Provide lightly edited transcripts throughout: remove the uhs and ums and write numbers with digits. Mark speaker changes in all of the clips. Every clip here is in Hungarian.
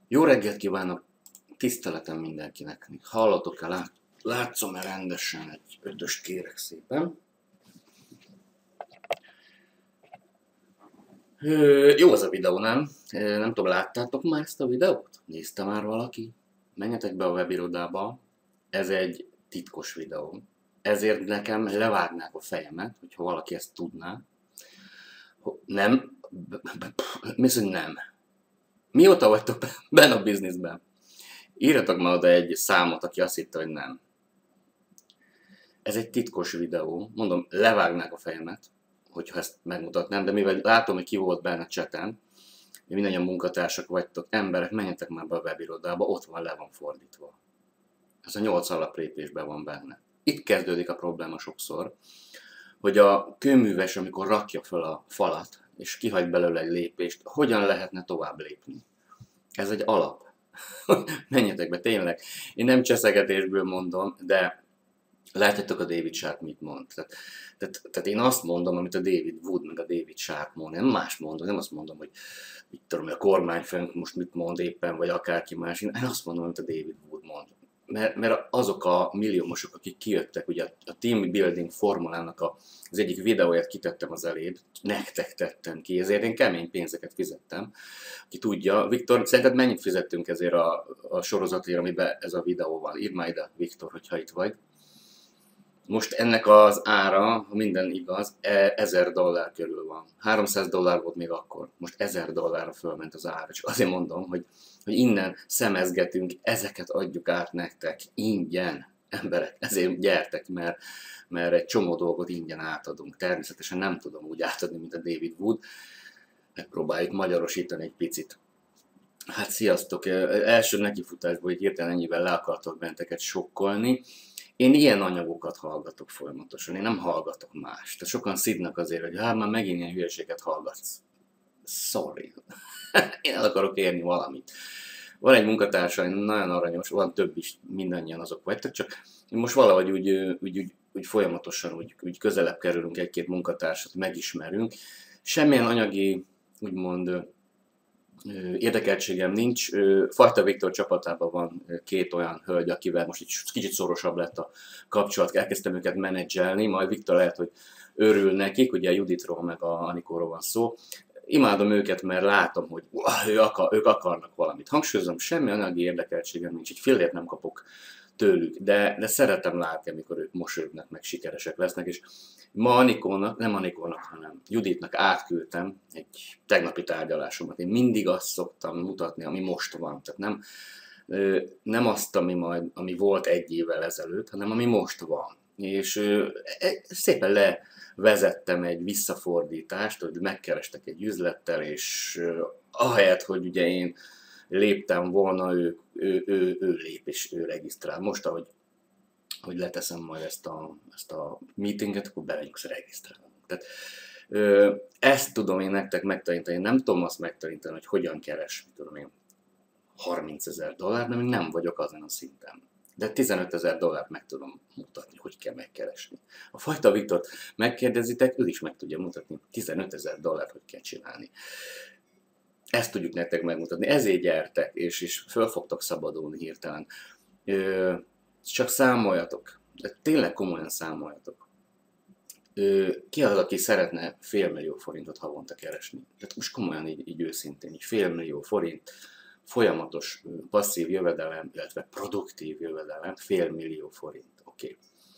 Speaker 1: Jó reggelt kívánok, tiszteletem mindenkinek. Hallatok-e, látszom-e rendesen, egy ötöst kérek szépen. Jó az a videó, nem? Nem tudom, láttátok már ezt a videót? Nézte már valaki? Menjetek be a webirodába, ez egy titkos videó. Ezért nekem levágnák a fejemet, hogyha valaki ezt tudná. Nem? Mi az, hogy nem? Mióta vagytok benne a bizniszben? Írjatok már oda egy számot, aki azt hitte, hogy nem. Ez egy titkos videó, mondom, levágnák a fejemet, hogyha ezt megmutatnám, de mivel látom, hogy ki volt benne a chaten, mindannyian munkatársak vagytok, emberek, menjetek már be a webirodába, ott van, le van fordítva. Ez a 8 alaplépésben van benne. Itt kezdődik a probléma sokszor, hogy a kőműves, amikor rakja fel a falat, és kihagy belőle egy lépést, hogyan lehetne tovább lépni. Ez egy alap. Menjetek be, tényleg. Én nem cseszegetésből mondom, de látjátok a David Sharp mit mond. Tehát én azt mondom, amit a David Wood meg a David Sharp mond. Nem más mondom, nem azt mondom, hogy mit tudom, a kormányfőnk most mit mond éppen, vagy akárki más. Én azt mondom, amit a David Wood mond. Mert azok a milliómosok, akik kijöttek, ugye a team building formulának az egyik videóját kitettem az eléd, nektek tettem ki, ezért én kemény pénzeket fizettem. Ki tudja, Viktor, szerinted mennyit fizettünk ezért a sorozatért, amiben ez a videó van? Írd már ide, Viktor, hogyha itt vagy. Most ennek az ára, ha minden igaz, $1000 körül van. $300 volt még akkor. Most $1000 fölment az ára. Csak azért mondom, hogy innen szemezgetünk, ezeket adjuk át nektek ingyen, emberek. Ezért gyertek, mert egy csomó dolgot ingyen átadunk. Természetesen nem tudom úgy átadni, mint a David Wood. Megpróbáljuk magyarosítani egy picit. Hát sziasztok! Első nekifutásból így hirtelen ennyivel le akartok benneteket sokkolni. Én ilyen anyagokat hallgatok folyamatosan, én nem hallgatok más. Tehát sokan szidnak azért, hogy hát már megint ilyen hülyeséget hallgatsz. Sorry. Én el akarok érni valamit. Van egy munkatársa, nagyon aranyos, van több is, mindannyian azok vagytok, csak most valahogy úgy folyamatosan úgy közelebb kerülünk egy-két munkatársat, megismerünk. Semmilyen anyagi, úgymond, érdekeltségem nincs. Fajta Viktor csapatában van két olyan hölgy, akivel most egy kicsit szorosabb lett a kapcsolat, elkezdtem őket menedzselni, majd Viktor lehet, hogy örül nekik, ugye a Juditról meg a Anikóról van szó. Imádom őket, mert látom, hogy ők akarnak valamit. Hangsúlyozom, semmi anyagi érdekeltségem nincs, egy fillért nem kapok tőlük, de szeretem látni, amikor ők mosolyognak, meg sikeresek lesznek, és ma Anikónak, nem Anikónak, hanem Juditnak átküldtem egy tegnapi tárgyalásomat. Én mindig azt szoktam mutatni, ami most van. Tehát nem azt, ami volt egy évvel ezelőtt, hanem ami most van. És szépen levezettem egy visszafordítást, hogy megkerestek egy üzlettel, és ahelyett, hogy ugye én léptem volna, ő lép és ő regisztrál. Most, hogy leteszem majd ezt a meetinget, akkor bemegyünk regisztrálni. Tehát ezt tudom én nektek megtanítani. Én nem tudom azt megtanítani, hogy hogyan keres, tudom én, $30,000, mert még nem vagyok azon a szinten. De $15,000 meg tudom mutatni, hogy kell megkeresni. A Fajta Viktort megkérdezitek, ő is meg tudja mutatni, $15,000 hogy kell csinálni. Ezt tudjuk nektek megmutatni, ezért gyertek, és föl fogtok szabadulni hirtelen. Csak számoljatok, de tényleg komolyan számoljatok. Ki az, aki szeretne $500 000 havonta keresni? Tehát most komolyan így őszintén, így $500 000 folyamatos passzív jövedelem, illetve produktív jövedelem, $500 000. Oké.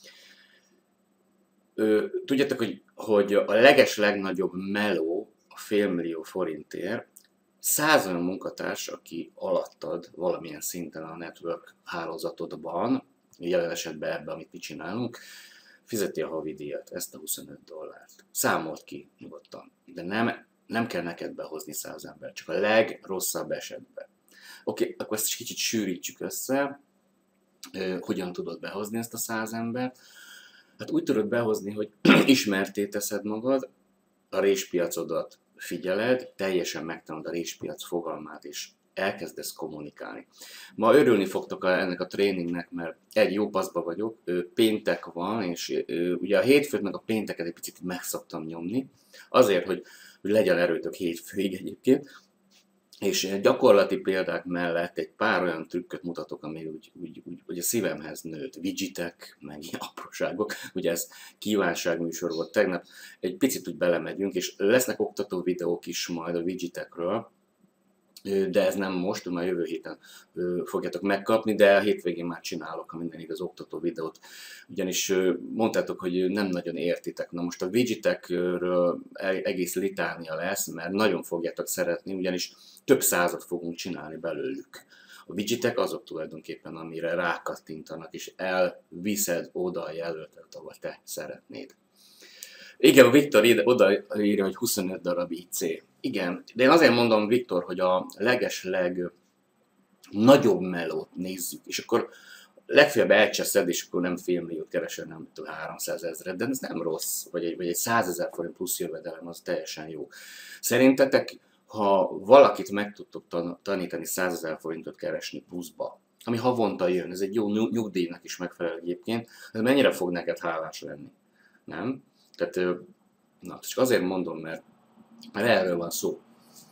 Speaker 1: Tudjátok, hogy a legnagyobb meló a $500 000 100 olyan munkatárs, aki alattad valamilyen szinten a network hálózatodban, jelen esetben ebben, amit mi csinálunk, fizeti a havidíjat, ezt a $25. Számolt ki nyugodtan. De nem kell neked behozni 100 ember, csak a legrosszabb esetben. Oké, akkor ezt kicsit sűrítsük össze. Hogyan tudod behozni ezt a 100 embert? Hát úgy tudod behozni, hogy ismerté teszed magad, a réspiacodat figyeled, teljesen megtanulod a réspiac fogalmát, és elkezdesz kommunikálni. Ma örülni fogtok ennek a tréningnek, mert egy jó paszba vagyok, péntek van, és ugye a hétfőt meg a pénteket egy picit meg szoktam nyomni, azért, hogy legyen erőtök hétfőig egyébként, És gyakorlati példák mellett egy pár olyan trükköt mutatok, ami úgy a szívemhez nőtt. Widgetek, meg ilyen apróságok. Ugye ez kívánságműsor volt tegnap. Egy picit úgy belemegyünk, és lesznek oktató videók is majd a widgetekről, de ez nem most, már jövő héten fogjátok megkapni, de a hétvégén már csinálok, ha minden igaz, oktató videót. Ugyanis mondtátok, hogy nem nagyon értitek. Na most a widgetekről egész litánia lesz, mert nagyon fogjátok szeretni, ugyanis több százat fogunk csinálni belőlük. A widgetek azok tulajdonképpen, amire rákattintanak, és elviszed oda a jelöltet, ahol te szeretnéd. Igen, a Viktor odaírja, hogy 25 darab IC. Igen, de én azért mondom, Viktor, hogy a legesleg nagyobb melót nézzük, és akkor legfeljebb elcseszed, és akkor nem fél milliót keresel, nem 300 000, de ez nem rossz, vagy egy 100 000 forint plusz jövedelem, az teljesen jó. Szerintetek, ha valakit meg tudtok tanítani 100 000 forintot keresni pluszba, ami havonta jön, ez egy jó nyugdíjnak is megfelel egyébként, ez mennyire fog neked hálás lenni? Nem? Tehát, na, csak azért mondom, mert erről van szó.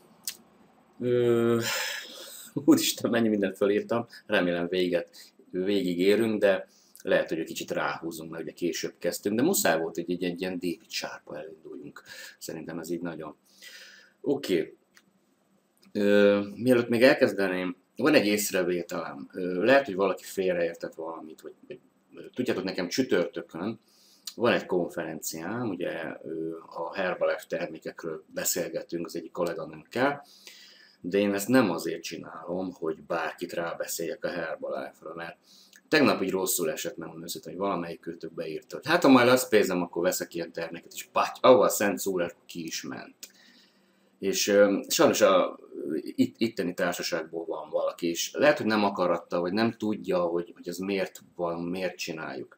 Speaker 1: Úristen, mennyi mindent fölírtam, remélem végig érünk, de lehet, hogy egy kicsit ráhúzunk, mert ugye később kezdtünk, de muszáj volt, hogy egy ilyen David Sharp-ba elinduljunk. Szerintem ez így nagyon. Oké. Mielőtt még elkezdeném, van egy észrevételem. Lehet, hogy valaki félreértett valamit, vagy tudjátok, nekem csütörtökön van egy konferenciám, ugye a Herbalife termékekről beszélgetünk az egyik kolléganőnkkel, de én ezt nem azért csinálom, hogy bárkit rábeszéljek a Herbalife-ra, mert tegnap így rosszul esett, megmondom őszintén, hogy valamelyik kötök beírta, hogy hát ha majd lesz pénzem, akkor veszek ilyen terméket, és patty, ahol a Szent Szúrás ki is ment. És sajnos itteni társaságból van valaki, és lehet, hogy nem akaratta, vagy nem tudja, hogy ez miért van, miért csináljuk.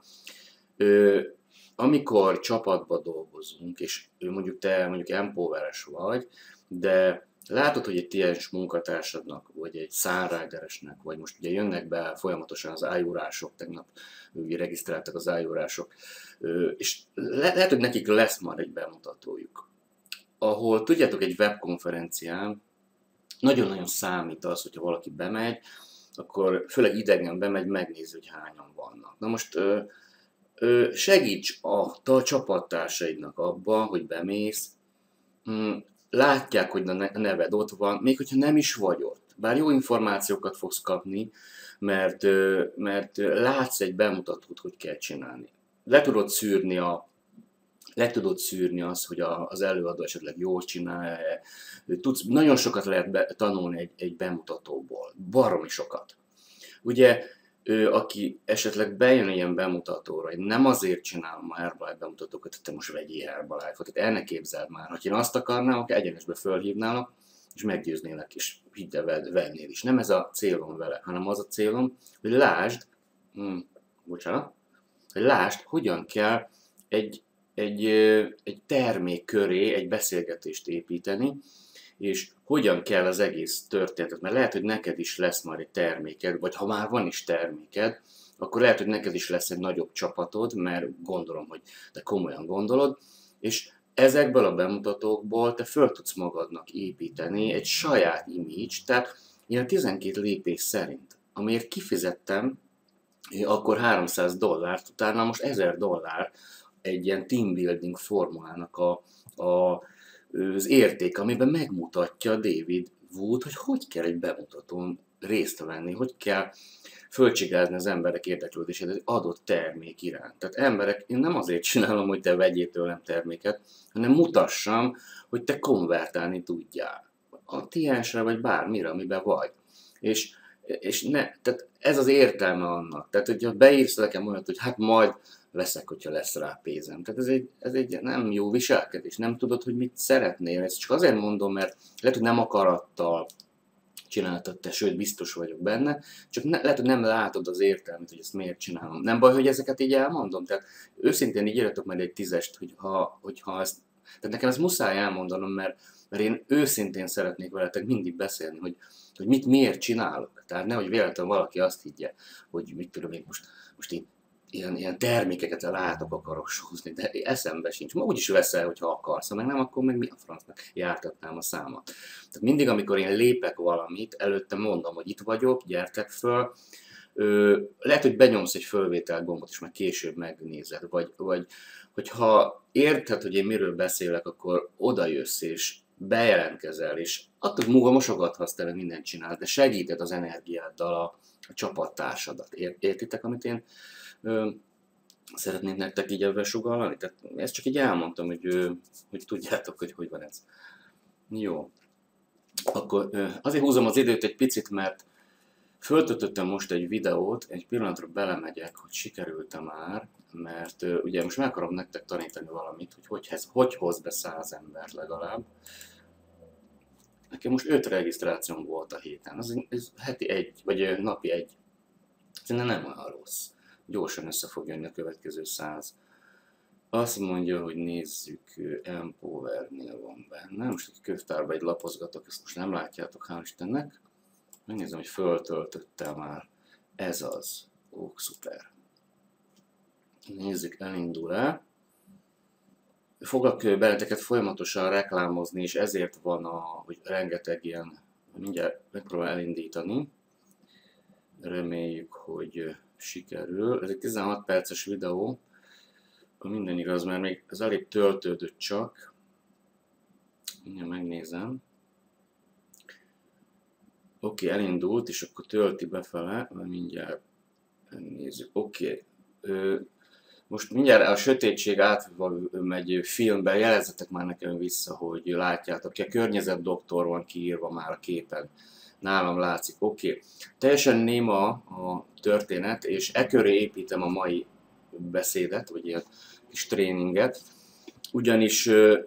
Speaker 1: Amikor csapatba dolgozunk, és te mondjuk empoweres vagy, de látod, hogy egy TS munkatársadnak, vagy egy Sunrideresnek, vagy most ugye jönnek be folyamatosan az ájúrások, tegnap regisztráltak az ájúrások, és lehet, hogy nekik lesz már egy bemutatójuk, ahol tudjátok, egy webkonferencián nagyon-nagyon számít az, hogyha valaki bemegy, akkor főleg idegen bemegy, megnézi, hogy hányan vannak. Na most segíts a csapattársaidnak abba, hogy bemész, látják, hogy a neved ott van, még hogyha nem is vagy ott. Bár jó információkat fogsz kapni, mert látsz egy bemutatót, hogy kell csinálni. Le tudod szűrni azt, hogy az előadó esetleg jól csinálja. Nagyon sokat lehet tanulni egy bemutatóból, baromi sokat. Ugye, aki esetleg bejön ilyen bemutatóra, hogy nem azért csinálom a Herbalife bemutatókat, hogy te most vegyél Herbalife-ot, tehát el ne képzeld már, ha én azt akarnám, akkor egyenesbe fölhívnálak, és meggyőznélek, és hidd el, vennél is. Nem ez a célom vele, hanem az a célom, hogy lásd, hogyan kell egy termék köré egy beszélgetést építeni, és hogyan kell az egész történetet, mert lehet, hogy neked is lesz már egy terméked, vagy ha már van is terméked, akkor lehet, hogy neked is lesz egy nagyobb csapatod, mert gondolom, hogy te komolyan gondolod, és ezekből a bemutatókból te föl tudsz magadnak építeni egy saját image, tehát ilyen 12 lépés szerint, amiért kifizettem akkor $300, utána most $1000 egy ilyen team building formulának az érték, amiben megmutatja David Wood, hogy kell egy bemutatón részt venni, hogy kell fölcsigázni az emberek érdeklődését egy adott termék iránt. Tehát emberek, én nem azért csinálom, hogy te vegyél tőlem terméket, hanem mutassam, hogy te konvertálni tudjál. A TS-re vagy bármire, amiben vagy. Tehát ez az értelme annak. Tehát, hogyha beírsz nekem olyat, hogy hát majd veszek, hogyha lesz rá pénzem. Tehát ez egy nem jó viselkedés. Nem tudod, hogy mit szeretnél. Ezt csak azért mondom, mert lehet, hogy nem akarattal csináltad te, sőt, biztos vagyok benne, csak lehet, hogy nem látod az értelmet, hogy ezt miért csinálom. Nem baj, hogy ezeket így elmondom. Tehát őszintén így írjatok majd egy 10-est, hogyha ezt... Tehát nekem ezt muszáj elmondanom, mert én őszintén szeretnék veletek mindig beszélni, hogy miért csinálok. Tehát nehogy véletlenül valaki azt higgye, hogy mit tudom én most én ilyen termékeket látok, akarok sózni, de eszembe sincs. Ma úgyis veszel, hogyha akarsz, ha meg nem, akkor meg mi a francnak jártatnám a számat. Tehát mindig, amikor én lépek valamit, előtte mondom, hogy itt vagyok, gyertek föl, lehet, hogy benyomsz egy fölvétel gombot, és meg később megnézed, vagy hogyha érted, hogy én miről beszélek, akkor odajössz, és bejelentkezel, és attól múlva mosogathatsz, te mindent csinálsz, de segíted az energiáddal a csapattársadat. Értitek, amit én szeretnék nektek így ebben sugallani? Tehát ezt csak így elmondtam, hogy tudjátok, hogy van ez. Jó. Akkor azért húzom az időt egy picit, mert föltöltöttem most egy videót, egy pillanatra belemegyek, hogy sikerült-e már, mert ugye most meg akarom nektek tanítani valamit, hogy hoz be 100 embert legalább. Nekem most 5 regisztrációm volt a héten, ez heti 1, vagy napi 1. Szerintem nem olyan rossz. Gyorsan össze fog jönni a következő 100. Azt mondja, hogy nézzük, Empowernél van benne. Most egy könyvtárba egy lapozgatok, ezt most nem látjátok, hál' Istennek. Megnézem, hogy föltöltöttem már. Ez az. Ó, szuper. Nézzük, elindul-e. Foglak benneteket folyamatosan reklámozni, és ezért van, hogy rengeteg ilyen, mindjárt megpróbál elindítani. Reméljük, hogy sikerül. Ez egy 16 perces videó, ha minden igaz, mert még ez elég töltődött csak. Mindjárt megnézem. Oké, elindult, és akkor tölti befele, majd mindjárt nézzük. Oké. Most mindjárt a sötétség átmegy filmben, jelezzetek már nekem vissza, hogy látjátok ki. A környezetdoktor van kiírva már a képen. Nálam látszik. Oké. Teljesen néma a történet, és e köré építem a mai beszédet, vagy ilyen kis tréninget. Ugyanis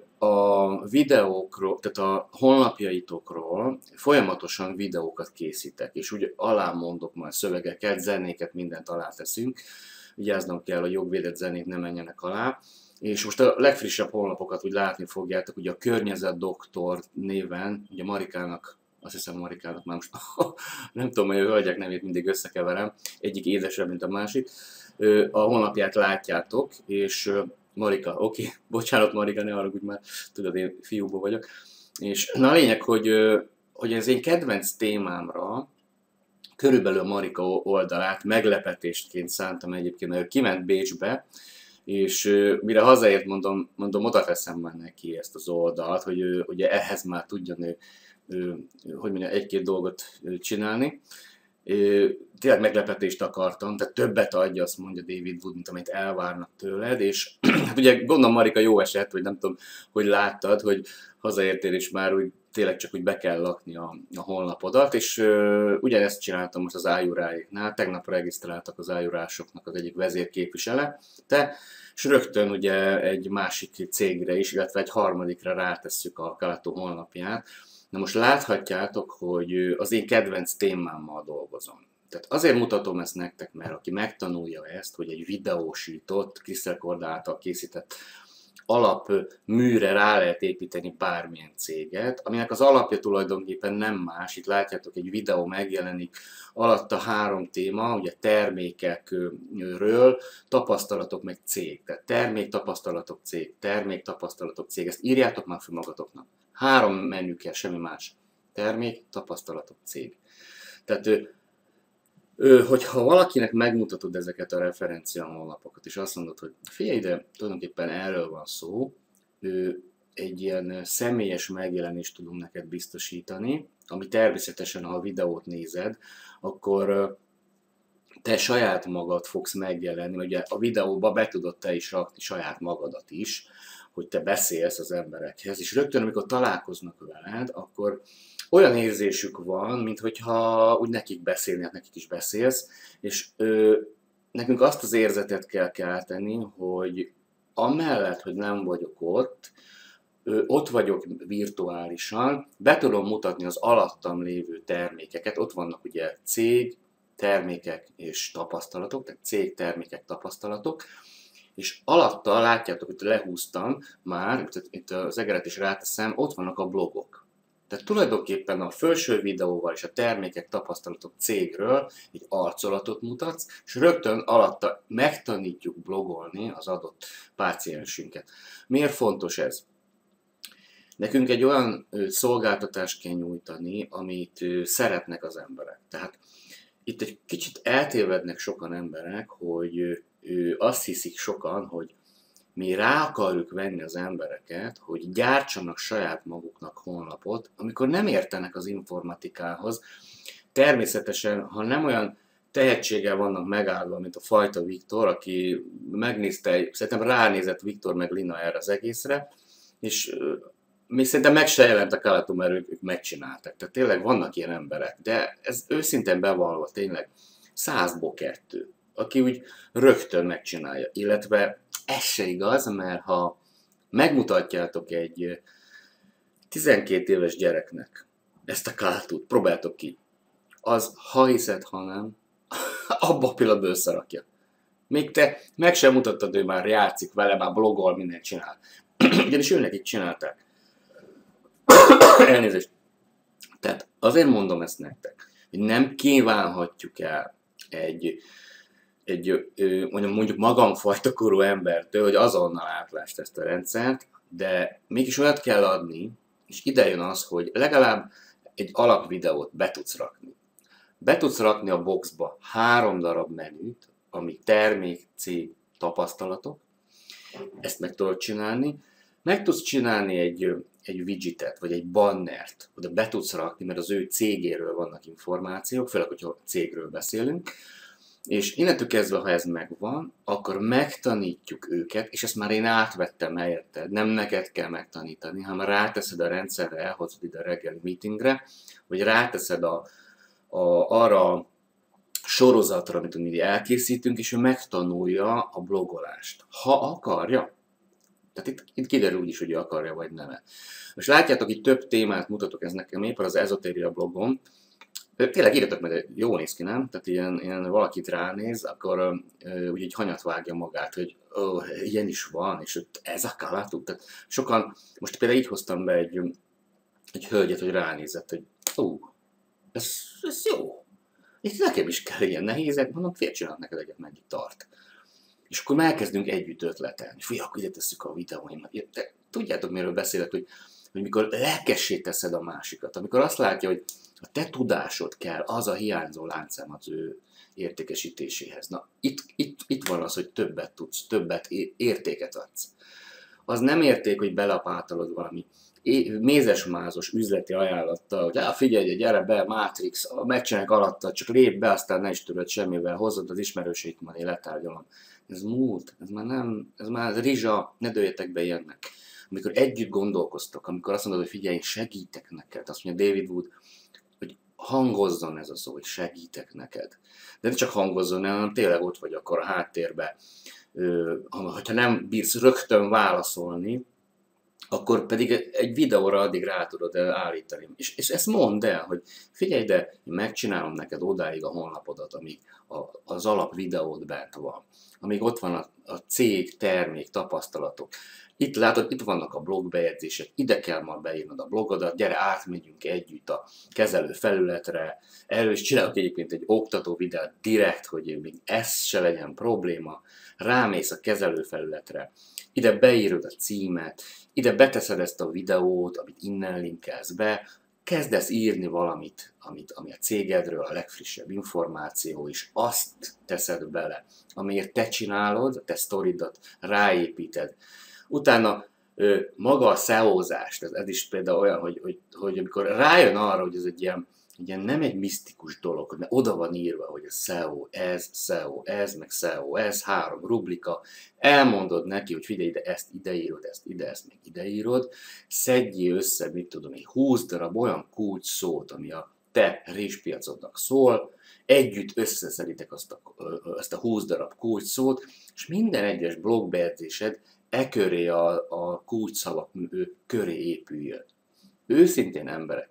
Speaker 1: a videókról, tehát a honlapjaitokról folyamatosan videókat készítek, és úgy alá mondok majd szövegeket, zenéket, mindent alá teszünk. Vigyáznom kell, hogy jogvédett zenét ne menjenek alá. És most a legfrissebb honlapokat úgy látni fogjátok, ugye a Környezetdoktor néven, ugye Marikának, azt hiszem Marikának már most nem tudom, hogy a hölgyek nevét mindig összekeverem, egyik édesebb, mint a másik. A honlapját látjátok, és Marika, oké, bocsánat Marika, ne haragudj már, tudod, én fiúból vagyok. És na a lényeg, hogy ez én kedvenc témámra, körülbelül a Marika oldalát meglepetésként szántam egyébként, hogy kiment Bécsbe, és mire hazaért mondom, oda teszem már neki ezt az oldalt, hogy ugye ehhez már tudjon hogy mondjam, egy-két dolgot csinálni. Tényleg meglepetést akartam, tehát többet adja, azt mondja David Wood, mint amit elvárnak tőled, és hát ugye gondolom Marika jó eset, hogy nem tudom, hogy láttad, hogy hazaértél és már úgy tényleg csak úgy be kell lakni a honlapodat, és ugyanezt csináltam most az ájuráiknál, tegnap regisztráltak az ájurásoknak az egyik vezérképvisele, és rögtön ugye egy másik cégre is, illetve egy harmadikra rátesszük a Kalató honlapját. Na most láthatjátok, hogy az én kedvenc témámmal dolgozom. Tehát azért mutatom ezt nektek, mert aki megtanulja ezt, hogy egy videósított, Crystal Cord által készített alapműre rá lehet építeni bármilyen céget, aminek az alapja tulajdonképpen nem más. Itt látjátok, egy videó megjelenik, alatta 3 téma, ugye termékekről, tapasztalatok meg cég. Tehát termék, tapasztalatok, cég, termék, tapasztalatok, cég. Ezt írjátok már fel magatoknak. 3 menü kell, semmi más. Termék, tapasztalatok, cég. Tehát hogyha valakinek megmutatod ezeket a referencia honlapokat, és azt mondod, hogy figyelj, de tulajdonképpen erről van szó, egy ilyen személyes megjelenést tudunk neked biztosítani, ami természetesen, ha a videót nézed, akkor te saját magad fogsz megjelenni, ugye a videóba be tudod te is rakni saját magadat is, hogy te beszélsz az emberekhez, és rögtön, amikor találkoznak veled, akkor olyan érzésük van, minthogyha úgy nekik beszélnél, nekik is beszélsz, és nekünk azt az érzetet kell kelteni, hogy amellett, hogy nem vagyok ott vagyok virtuálisan, be tudom mutatni az alattam lévő termékeket, ott vannak ugye cég, termékek és tapasztalatok, tehát cég, termékek, tapasztalatok, és alatta látjátok, hogy lehúztam már, itt az egeret is ráteszem, ott vannak a blogok. Tehát tulajdonképpen a felső videóval és a termékek, tapasztalatok cégről egy arcolatot mutatsz, és rögtön alatta megtanítjuk blogolni az adott páciensünket. Miért fontos ez? Nekünk egy olyan szolgáltatást kell nyújtani, amit szeretnek az emberek. Tehát itt egy kicsit eltévednek sokan emberek, hogy azt hiszik sokan, hogy mi rá akarjuk venni az embereket, hogy gyártsanak saját maguknak honlapot, amikor nem értenek az informatikához. Természetesen, ha nem olyan tehetséggel vannak megáldva, mint a fajta Viktor, aki megnézte, szerintem ránézett Viktor meg Lina erre az egészre, és még szerintem meg se jelent a Kalatum, mert ők megcsináltak. Tehát tényleg vannak ilyen emberek, de ez őszintén bevallva tényleg 100-ból 2, aki úgy rögtön megcsinálja. Illetve ez se igaz, mert ha megmutatjátok egy 12 éves gyereknek ezt a Kalatut, próbáltok ki, az, ha hiszed, ha nem, abba a pillanatban összerakja. Még te meg sem mutattad, ő már játszik vele, már blogol, mindent csinál. Ugyanis ő nekik csinálták. Elnézést. Tehát azért mondom ezt nektek, hogy nem kívánhatjuk el mondjuk magamfajta korú embertől, hogy azonnal átlást ezt a rendszert, de mégis olyat kell adni, és ide jön az, hogy legalább egy alapvideót be tudsz rakni. Be tudsz rakni a boxba 3 darab menüt, ami termék, cég, tapasztalatok, ezt meg tudod csinálni. Meg tudsz csinálni egy widgetet, vagy egy bannert, oda be tudsz rakni, mert az ő cégéről vannak információk, főleg, hogyha cégről beszélünk, és innentől kezdve, ha ez megvan, akkor megtanítjuk őket, és ezt már én átvettem helyetted, nem neked kell megtanítani, hanem ráteszed a rendszerre, elhozod ide a reggeli meetingre, vagy ráteszed arra a sorozatra, amit mi elkészítünk, és ő megtanulja a blogolást. Ha akarja. Tehát itt kiderül úgyis, hogy ő akarja, vagy nem. Most látjátok, itt több témát mutatok, ez nekem éppen az ezotéria blogom. Tényleg írjatok meg, jó néz ki, nem? Tehát ilyen valakit ránéz, akkor úgy egy hanyat vágja magát, hogy ilyen is van, és ez a Kalatu. Tehát sokan, most például így hoztam be egy hölgyet, hogy ránézett, hogy ez jó. Itt nekem is kell ilyen nehézek, mondom, fél csinálok neked egyet, meddig tart. És akkor már elkezdünk együtt ötletelni. Fúj, akkor ide tesszük a videóimat. Tudjátok, miről beszélek, hogy mikor lelkessé teszed a másikat, amikor azt látja, hogy a te tudásod kell, az a hiányzó láncszem az ő értékesítéséhez. Na, itt van az, hogy többet tudsz, többet értéket adsz. Az nem érték, hogy belapátolod valami mézesmázos üzleti ajánlattal, hogy figyelj, gyere be, Matrix, megcsinálják alatta, csak lép be, aztán ne is töröd semmivel, hozod az ismerőseit, majd én letárgyalom. Ez múlt, ez már rizsa, ne dőljetek be ilyennek. Amikor együtt gondolkoztok, amikor azt mondod, hogy figyelj, segítek neked, azt mondja David Wood, hogy hangozzon ez a szó, hogy segítek neked. De ne csak hangozzon, hanem tényleg ott vagy akkor a háttérbe. Ha nem bírsz rögtön válaszolni, akkor pedig egy videóra addig rá tudod állítani. És ezt mondd el, hogy figyelj, de én megcsinálom neked odáig a honlapodat, amíg az alap videód bent van. Amíg ott van a cég, termék, tapasztalatok. Itt látod, itt vannak a blogbejegyzések, ide kell ma beírnod a blogodat, gyere, átmegyünk együtt a kezelő felületre, erről is csinálok egyébként egy oktató videót direkt, hogy még ez se legyen probléma, rámész a kezelő felületre, ide beírod a címet, ide beteszed ezt a videót, amit innen linkelsz be, kezdesz írni valamit, ami a cégedről, a legfrissebb információ, és azt teszed bele, amiért te csinálod, a te sztoridat ráépíted. Utána maga a SEO-zás, ez is például olyan, hogy amikor rájön arra, hogy ez egy ilyen nem egy misztikus dolog, hogy oda van írva, hogy a SEO, ez, meg SEO, ez, 3 rubrika, elmondod neki, hogy figyelj, ide ezt ideírod, ezt meg ideírod, szedjél össze, mit tudom én, 20 darab olyan kulcs szót, ami a te rizspiacodnak szól, együtt összeszeditek azt a 20 darab kulcs szót, és minden egyes blogbejegyzésed köré a kulcsszavak köré épüljön. Őszintén emberek,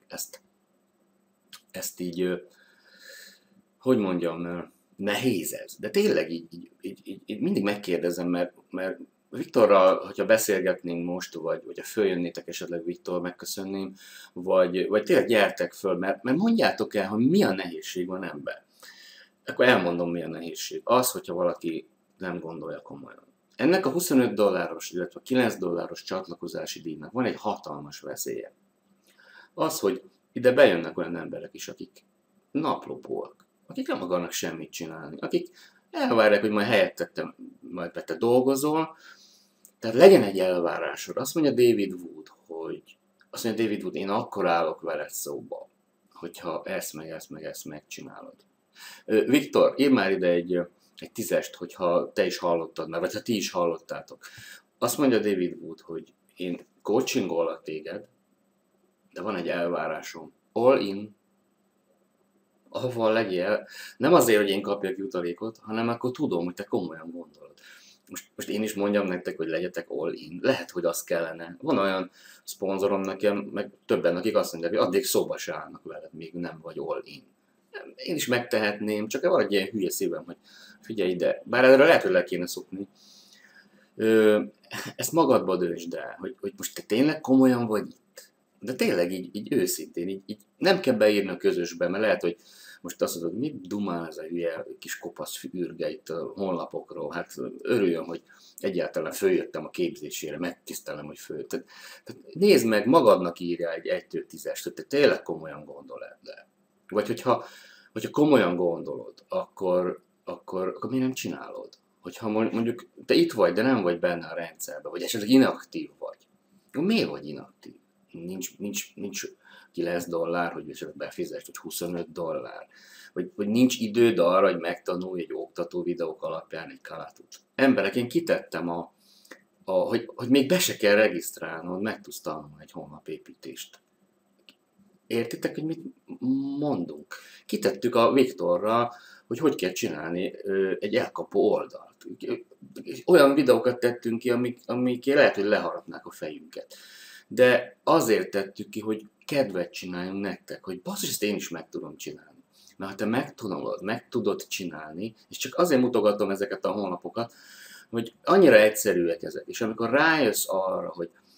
Speaker 1: ezt így, hogy mondjam, nehéz ez. De tényleg így mindig megkérdezem, mert Viktorral, hogyha beszélgetnénk most, vagy ha följönnétek esetleg Viktor, megköszönném, vagy tényleg gyertek föl, mert mondjátok el, hogy mi a nehézség van ebben. Akkor elmondom, mi a nehézség. Az, hogyha valaki nem gondolja komolyan. Ennek a $25, illetve $9 csatlakozási díjnak van egy hatalmas veszélye. Az, hogy ide bejönnek olyan emberek is, akik naplopóak, akik nem akarnak semmit csinálni, akik elvárják, hogy majd helyettettem, majd te dolgozol. Tehát legyen egy elvárásod. Azt mondja David Wood, én akkor állok veled szóba, hogyha ezt megcsinálod. Viktor, írj már ide egy 10-est, hogyha te is hallottad már, vagy ha ti is hallottátok. Azt mondja David Wood, hogy én coachingolok téged, de van egy elvárásom. All in, ahova legyél, nem azért, hogy én kapjak jutalékot, hanem akkor tudom, hogy te komolyan gondolod. Most én is mondjam nektek, hogy legyetek all in. Lehet, hogy az kellene. Van olyan szponzorom nekem, meg többen, akik azt mondják, hogy addig szóba se állnak veled, még nem vagy all in. Én is megtehetném, csak van egy ilyen hülye szívem, hogy figyelj ide, bár erre lehet, hogy le kéne szokni. Ezt magadba döntsd el, hogy most te tényleg komolyan vagy itt. De tényleg így őszintén, így nem kell beírni a közösbe, mert lehet, hogy most azt mondod, mit dumál ez a hülye kis kopasz űrge itt a honlapokról. Hát örüljön, hogy egyáltalán följöttem a képzésére, megtisztelem, hogy tehát nézd meg, magadnak írja egy 1-10-est, hogy te tényleg komolyan gondolod. Vagy hogyha komolyan gondolod, akkor miért nem csinálod? Hogyha mondjuk te itt vagy, de nem vagy benne a rendszerben, vagy esetleg inaktív vagy. Miért vagy inaktív? Nincs $9, hogy esetleg befizest, vagy $25. Vagy nincs időd arra, hogy megtanulj egy oktató videók alapján egy kalatut. Emberek, én kitettem hogy még be se kell regisztrálnod, meg tudsz tanulni egy honlapépítést. Értitek, hogy mit mondunk? Kitettük a Viktorra, hogy kell csinálni egy elkapó oldalt. Olyan videókat tettünk ki, amik lehet, hogy leharapnák a fejünket. De azért tettük ki, hogy kedvet csináljunk nektek, hogy basszus, ezt én is meg tudom csinálni. Mert ha te meg tudod csinálni, és csak azért mutogatom ezeket a honlapokat, hogy annyira egyszerűek ezek, és amikor rájössz arra,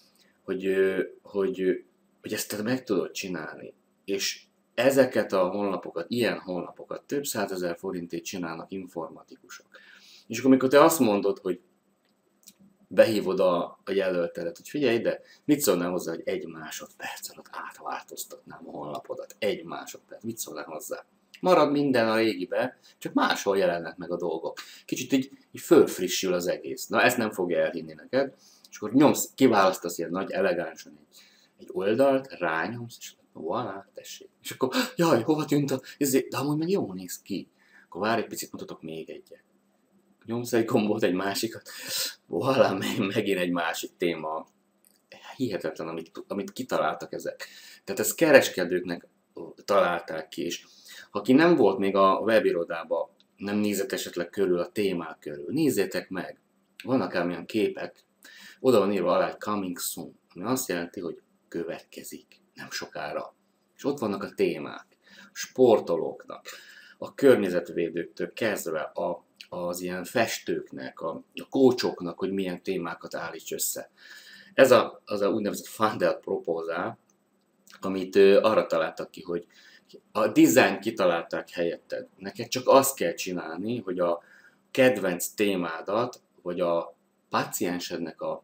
Speaker 1: hogy ezt te meg tudod csinálni, és ezeket a honlapokat, ilyen honlapokat több 100 000 forintért csinálnak informatikusok. És akkor, amikor te azt mondod, hogy behívod a jelöltedet, hogy figyelj ide, mit szólnál hozzá, hogy 1 másodperc alatt átváltoztatnám a honlapodat. 1 másodperc, mit szólnál hozzá? Marad minden a régibe, csak máshol jelennek meg a dolgok. Kicsit így fölfrissül az egész. Na, ezt nem fogja elhinni neked. És akkor kiválasztasz ilyen nagy, elegánsan egy oldalt, rányomsz, és voilà, tessék. És akkor, jaj, hova tűnt de amúgy meg jól néz ki. Akkor várj egy picit, mutatok még egyet. Nyomsz egy gombot, egy másikat. Voilà, megint egy másik téma. Hihetetlen, amit kitaláltak ezek. Tehát ezt kereskedőknek találták ki, és aki nem volt még a webirodában, nem nézett esetleg körül a témák körül, nézzétek meg. Vannak ám ilyen képek, oda van írva alá, coming soon, ami azt jelenti, hogy következik, nem sokára. És ott vannak a témák, sportolóknak, a környezetvédőktől kezdve az ilyen festőknek, a coachoknak, hogy milyen témákat állíts össze. Ez az a úgynevezett Funded Proposal, amit arra találtak ki, hogy a design kitalálták helyetted. Neked csak azt kell csinálni, hogy a kedvenc témádat, vagy a páciensednek a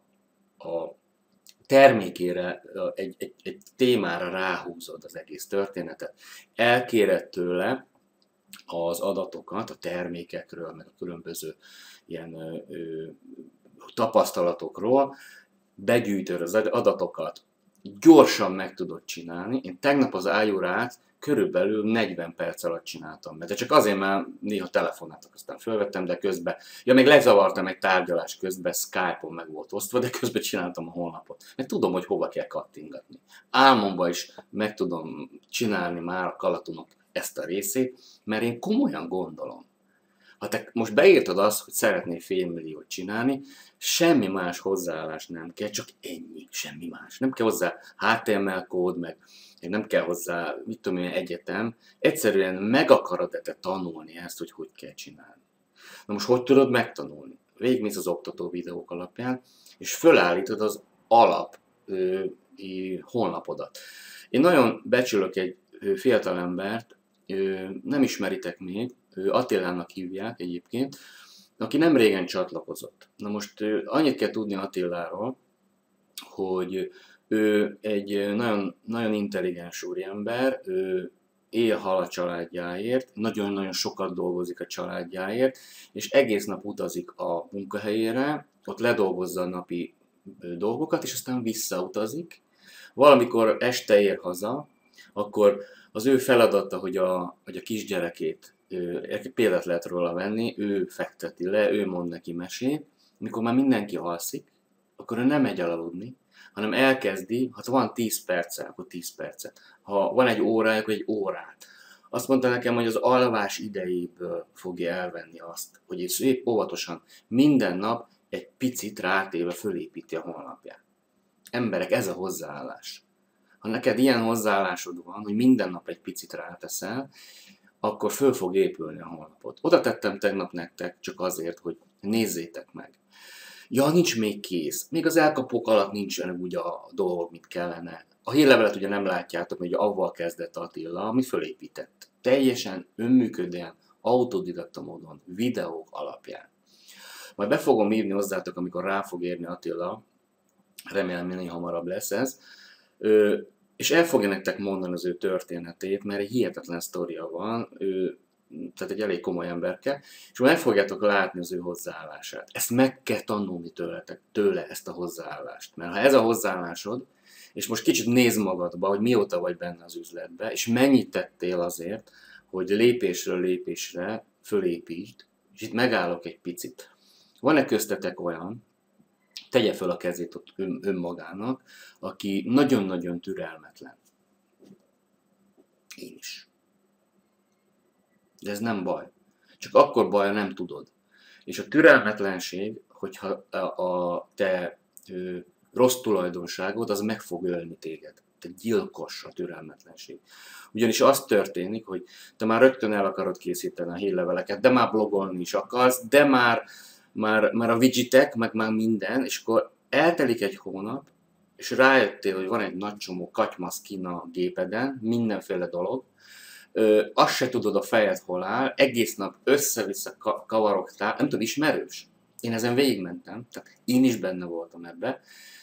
Speaker 1: termékére, egy témára ráhúzod az egész történetet. Elkéred tőle az adatokat a termékekről, meg a különböző ilyen tapasztalatokról, begyűjtöd az adatokat, gyorsan meg tudod csinálni. Én tegnap az ájórát körülbelül 40 perc alatt csináltam be. De csak azért, mert néha telefonáltak, aztán fölvettem, de közben, még lezavartam egy tárgyalás közben, Skype-on meg volt osztva, de közben csináltam a honlapot. Mert tudom, hogy hova kell kattingatni. Álmomban is meg tudom csinálni már a Kalatunak ezt a részét, mert én komolyan gondolom. Ha te most beírtad azt, hogy szeretnél $500,000 csinálni, semmi más hozzáállás nem kell, csak ennyi, semmi más. Nem kell hozzá HTML kód, meg nem kell hozzá, mit tudom én, egyetem. Egyszerűen meg akarod te tanulni ezt, hogy kell csinálni. Na most hogy tudod megtanulni? végigmész az oktató videók alapján, és fölállítod az alap honlapodat. Én nagyon becsülök egy fiatal embert, nem ismeritek még, Attilának hívják egyébként, aki nem régen csatlakozott. Na most annyit kell tudni Attiláról, hogy ő egy nagyon, nagyon intelligens úriember, ő él-hal a családjáért, nagyon-nagyon sokat dolgozik a családjáért, és egész nap utazik a munkahelyére, ott ledolgozza a napi dolgokat, és aztán visszautazik. Valamikor este ér haza, akkor az ő feladata, hogy a kisgyerekét, példát lehet róla venni, ő fekteti le, ő mond neki mesét. Mikor már mindenki alszik, akkor ő nem megy aludni, hanem elkezdi, ha van 10 perce, akkor 10 percet. Ha van egy órája, akkor egy órát. Azt mondta nekem, hogy az alvás idejéből fogja elvenni azt, hogy szép óvatosan minden nap egy picit rátéve fölépíti a honlapját. Emberek, ez a hozzáállás. Ha neked ilyen hozzáállásod van, hogy minden nap egy picit ráteszel, akkor föl fog épülni a honlapot. Oda tettem tegnap nektek csak azért, hogy nézzétek meg. Ja, nincs még kész. Még az elkapók alatt nincsenek úgy a dolgok, mint kellene. A hírlevelet ugye nem látjátok, hogy avval kezdett Attila, amit fölépített. Teljesen önműködően, autodidakta módon, videók alapján. Majd be fogom írni hozzátok, amikor rá fog érni Attila, remélem minél hamarabb lesz ez, és el fogja nektek mondani az ő történetét, mert egy hihetetlen sztoria van, tehát egy elég komoly emberke, és meg fogjátok látni az ő hozzáállását. Ezt meg kell tanulni tőle ezt a hozzáállást. Mert ha ez a hozzáállásod, és most kicsit nézd magadba, hogy mióta vagy benne az üzletbe, és mennyit tettél azért, hogy lépésről lépésre fölépítsd, és itt megállok egy picit. Van-e köztetek olyan, tegye föl a kezét ott önmagának, aki nagyon-nagyon türelmetlen. Én is. De ez nem baj. Csak akkor baj, ha nem tudod. És a türelmetlenség, hogyha a te rossz tulajdonságod, az meg fog ölni téged. Te gyilkos a türelmetlenség. Ugyanis az történik, hogy te már rögtön el akarod készíteni a hírleveleket, de már blogolni is akarsz, de már a widgetek, meg már minden, és akkor eltelik egy hónap, és rájöttél, hogy van egy nagy csomó katymaszkin a gépeden, mindenféle dolog, azt se tudod a fejed hol áll, egész nap össze-vissza kavarogtál, nem tudom, ismerős? Én ezen végigmentem, tehát én is benne voltam ebbe,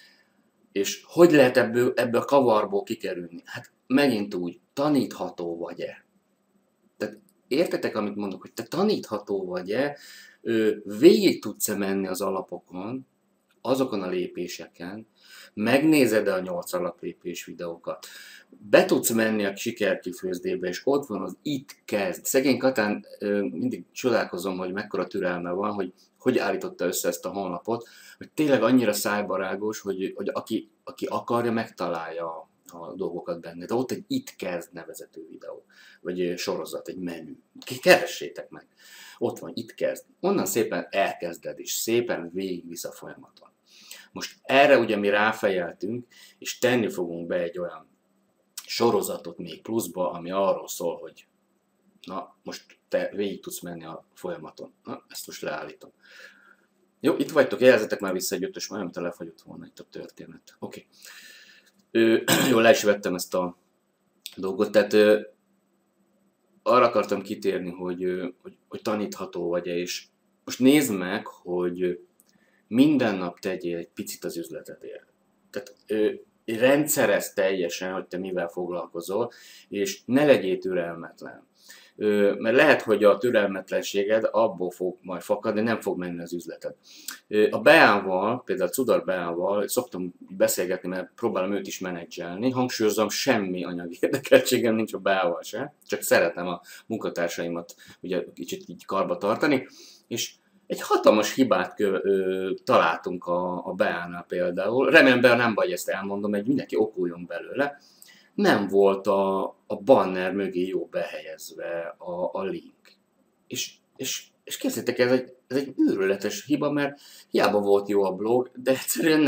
Speaker 1: és hogy lehet ebből a kavarból kikerülni? Hát megint úgy, tanítható vagy-e? Tehát értetek, amit mondok, hogy te tanítható vagy-e, végig tudsz-e menni az alapokon, azokon a lépéseken, megnézed-e a 8 alaplépés videókat, be tudsz menni a sikerkifőzdébe, és ott van az itt kezd. Szegény Katán mindig csodálkozom, hogy mekkora türelme van, hogy állította össze ezt a honlapot, hogy tényleg annyira szájbarágos, hogy aki akarja, megtalálja a dolgokat benne. De ott egy itt kezd nevezető videó, vagy sorozat, egy menü. Keressétek meg. Ott van, itt kezd. Onnan szépen elkezded, és szépen végigvisz a folyamaton. Most erre ugye mi ráfejeltünk, és tenni fogunk be egy olyan sorozatot még pluszba, ami arról szól, hogy na, most te végig tudsz menni a folyamaton. Na, ezt most leállítom. Jó, itt vagytok, jelzetek már vissza egy ötös, majd amit lefagyott volna itt a történet. Oké. Jól le is vettem ezt a dolgot, tehát arra akartam kitérni, hogy tanítható vagy-e, és most nézd meg, hogy minden nap tegyél egy picit az üzletedért. Tehát rendszerezd teljesen, hogy te mivel foglalkozol, és ne legyél türelmetlen. Mert lehet, hogy a türelmetlenséged abból fog majd fakadni, nem fog menni az üzleted. A Beával, például Cudar Beával szoktam beszélgetni, mert próbálom őt is menedzselni. Hangsúlyozom, semmi anyagi érdekeltségem nincs a Beával se, csak szeretem a munkatársaimat ugye kicsit így karba tartani, és egy hatalmas hibát találtunk a Beánál például. Remélem, Bea nem vagy, ezt elmondom, hogy mindenki okuljon belőle. Nem volt a banner mögé jó behelyezve a link. És képzeljétek, ez egy őrületes hiba, mert hiába volt jó a blog, de egyszerűen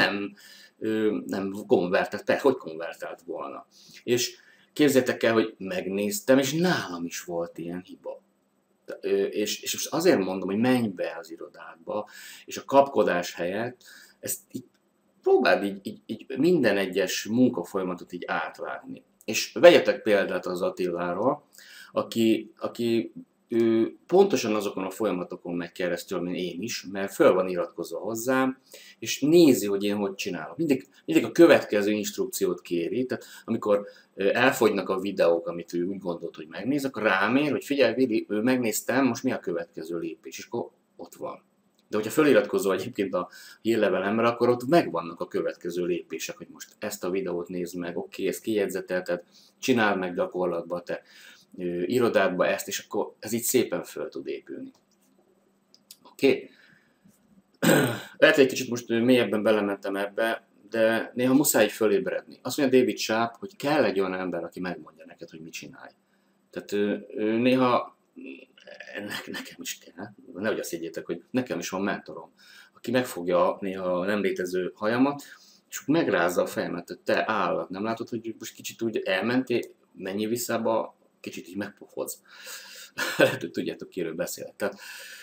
Speaker 1: nem konvertált, persze, hogy konvertált volna. És képzeljétek el, hogy megnéztem, és nálam is volt ilyen hiba. És most azért mondom, hogy menj be az irodádba, és a kapkodás helyett ezt így próbáld így minden egyes munkafolyamatot így átlátni. És vegyetek példát az Attiláról, aki ő pontosan azokon a folyamatokon megy keresztül, mint én is, mert föl van iratkozva hozzám, és nézi, hogy én hogy csinálom. Mindig a következő instrukciót kéri, tehát amikor elfogynak a videók, amit ő úgy gondolt, hogy megnéz, akkor rámér, hogy figyelj, Vili, megnéztem, most mi a következő lépés, és akkor ott van. De hogyha feliratkozol egyébként a hírlevelemre, akkor ott megvannak a következő lépések, hogy most ezt a videót nézd meg, oké, ezt kijegyzetelted, csináld meg gyakorlatban te irodádba ezt, és akkor ez így szépen föl tud épülni. Oké? Lehet, hogy egy kicsit most mélyebben belementem ebbe, de néha muszáj fölébredni. Azt mondja David Sharp, hogy kell egy olyan ember, aki megmondja neked, hogy mit csinálj. Tehát néha nekem is kell, nehogy azt higgyétek, hogy nekem is van mentorom, aki megfogja néha a nem létező hajamat, és megrázza a fejemet, hogy te állat, nem látod, hogy most kicsit úgy elmentél, menjél visszába, kicsit így megpofodsz. Lehet, hogy tudjátok, kiről beszélek. Tehát,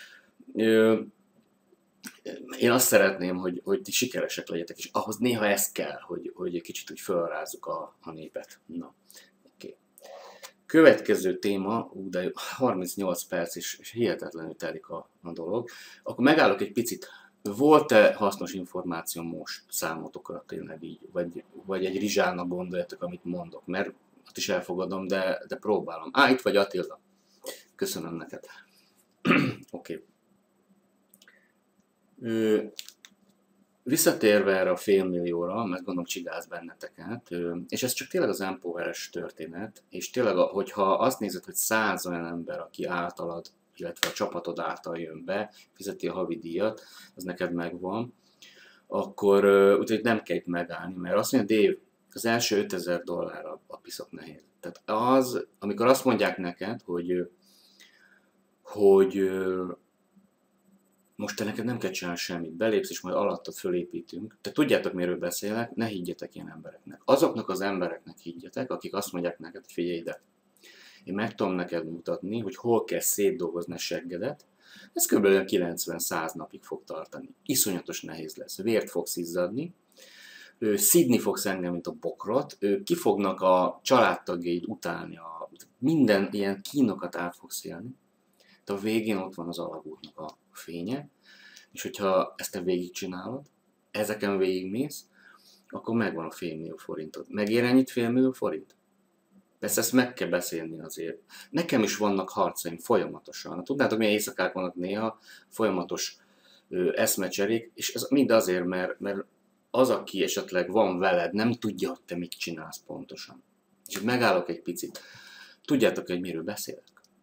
Speaker 1: én azt szeretném, hogy ti sikeresek legyetek, és ahhoz néha ez kell, hogy egy kicsit úgy felrázzuk a népet. Na, oké. Következő téma, de 38 perc, és hihetetlenül telik a dolog. Akkor megállok egy picit. Volt-e hasznos információ most számotokra tényleg így? Vagy egy rizsának gondoljatok, amit mondok? Mert azt is elfogadom, de próbálom. Itt vagy Attila. Köszönöm neked. Oké. Visszatérve erre a félmillióra, mert gondolom csigáz benneteket, és ez csak tényleg az Empower-es történet, és tényleg, hogyha azt nézed, hogy 100 olyan ember, aki általad, illetve a csapatod által jön be, fizeti a havidíjat, az neked megvan, akkor úgyhogy nem kell itt megállni, mert azt mondja, Dave, az első $5000 a piszok nehéz. Tehát az, amikor azt mondják neked, hogy most te neked nem kell csinálni semmit, belépsz, és majd alattad fölépítünk. Te tudjátok, miről beszélek, ne higgyetek ilyen embereknek. Azoknak az embereknek higgyetek, akik azt mondják neked, hogy figyelj ide. Én meg tudom neked mutatni, hogy hol kell szétdolgozni a seggedet. Ez kb. 90-100 napig fog tartani. Iszonyatos nehéz lesz. Vért fogsz izzadni, szidni fogsz engem, mint a bokrot, ki fognak a családtagjaid utálni, minden ilyen kínokat át fogsz élni. De a végén ott van az alagútnak a fénye, és hogyha ezt te végigcsinálod, ezeken végigmész, akkor megvan a $500 000 forintod. Megér ennyit $500 000 forint? Persze ezt meg kell beszélni azért. Nekem is vannak harcaim folyamatosan. Tudnátok, milyen éjszakák vannak néha, folyamatos eszmecserék, és ez mind azért, mert az, aki esetleg van veled, nem tudja, hogy te mit csinálsz pontosan. És itt megállok egy picit. Tudjátok, hogy miről beszélek?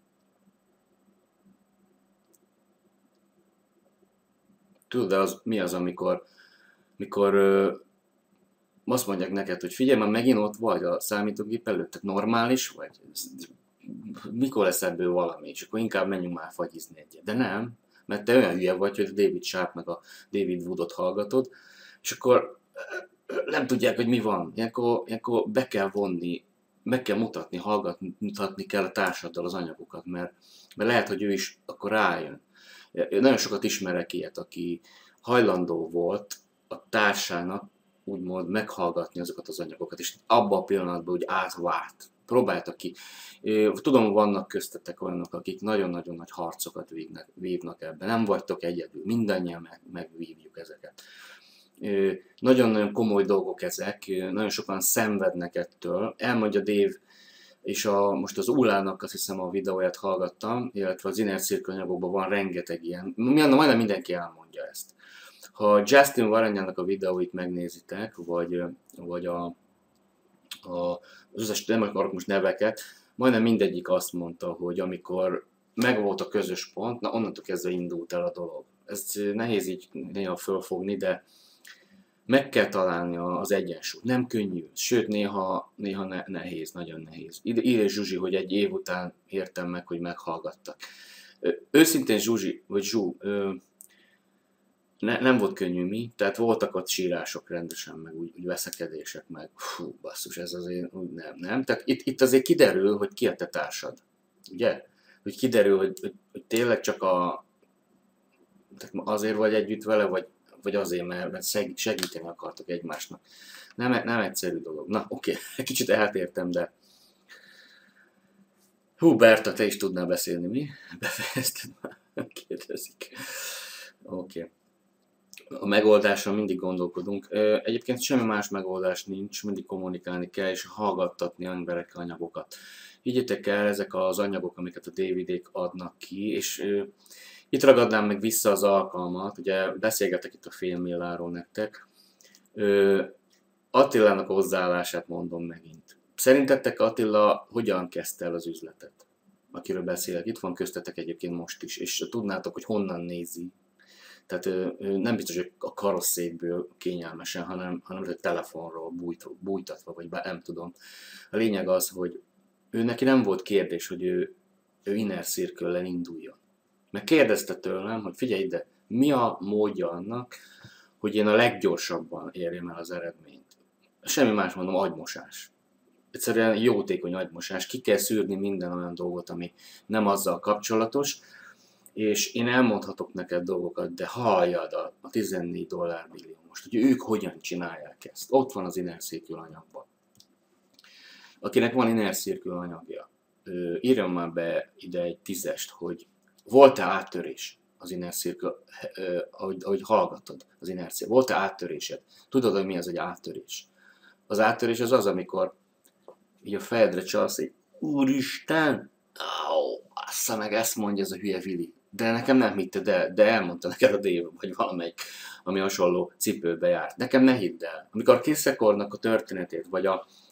Speaker 1: Tudod, mi az, amikor azt mondják neked, hogy figyelj, már megint ott vagy a számítógép előtt, tehát normális vagy? Mikor lesz ebből valami? És akkor inkább menjünk már fagyizni egyet. De nem, mert te olyan hülye vagy, hogy a David Sharp meg a David Woodot hallgatod, és akkor nem tudják, hogy mi van. Ilyenkor be kell vonni, meg kell mutatni, hallgatni kell a társaddal az anyagokat, mert lehet, hogy ő is akkor rájön. Nagyon sokat ismerek ilyet, aki hajlandó volt a társának úgymond meghallgatni azokat az anyagokat, és abban a pillanatban úgy átvárt. Próbáltak ki. Tudom, vannak köztetek olyanok, akik nagyon-nagyon nagy harcokat vívnak ebben. Nem vagytok egyedül, mindannyian megvívjuk ezeket. Nagyon-nagyon komoly dolgok ezek, nagyon sokan szenvednek ettől. Elmondja Dave, és most az Ulának azt hiszem a videóját hallgattam, illetve az Inner Circle anyagokban van rengeteg ilyen. Majdnem mindenki elmondja ezt. Ha Justin Warrenjának a videóit megnézitek, vagy nem akarok most neveket, majdnem mindegyik azt mondta, hogy amikor megvolt a közös pont, na onnantól kezdve indult el a dolog. Ez nehéz így néha fölfogni, de meg kell találni az egyensúlyt. Nem könnyű, sőt néha nehéz, nagyon nehéz. Írja Zsuzsi, hogy egy év után értem meg, hogy meghallgattak. Őszintén Zsuzsi, vagy Zsú, nem volt könnyű mi, tehát voltak ott sírások rendesen, meg úgy veszekedések, meg fú, basszus, ez azért úgy nem. Tehát itt azért kiderül, hogy ki a te társad, ugye? hogy kiderül, hogy tényleg csak tehát azért vagy együtt vele, vagy azért, mert segíteni akartok egymásnak. Nem egyszerű dolog. Na, oké, kicsit eltértem, de... Hú, Berta, te is tudnál beszélni, mi? Befejezted már? Kérdezik. Oké. A megoldásra mindig gondolkodunk. Egyébként semmi más megoldás nincs, mindig kommunikálni kell, és hallgattatni emberekkel anyagokat. Higgyétek el, ezek az anyagok, amiket a DVD-k adnak ki, és itt ragadnám meg vissza az alkalmat, ugye beszélgetek itt a filmmilláról nektek. Attilának hozzáállását mondom megint. Szerintetek Attila hogyan kezdte el az üzletet, akiről beszélek? Itt van köztetek egyébként most is, és tudnátok, hogy honnan nézi. Tehát nem biztos, hogy a karosszékből kényelmesen, hanem a telefonról bújtatva, vagy nem tudom. A lényeg az, hogy neki nem volt kérdés, hogy ő Inner Circle-lel induljon. Meg kérdezte tőlem, hogy figyelj ide, mi a módja annak, hogy én a leggyorsabban érjem el az eredményt. Semmi más mondom, agymosás. Egyszerűen jótékony agymosás. Ki kell szűrni minden olyan dolgot, ami nem azzal kapcsolatos, és én elmondhatok neked dolgokat, de halljad a $14 millió most, hogy ők hogyan csinálják ezt. Ott van az Inner Circle anyagban. Akinek van Inner Circle anyagja, írjon már be ide egy 10-est, hogy volt-e áttörés az Inner Circle, ahogy hallgatod az Inner Circle, volt-e áttörésed? Tudod, hogy mi az egy áttörés? Az áttörés az, amikor így a fejedre csalsz, hogy úristen, bassza meg, ezt mondja ez a hülye Vili. De nekem nem hitte, de elmondta neked a Dave, vagy valamelyik, ami hasonló cipőbe járt. Nekem ne hidd el. Amikor Chris Recordnak a történetét, vagy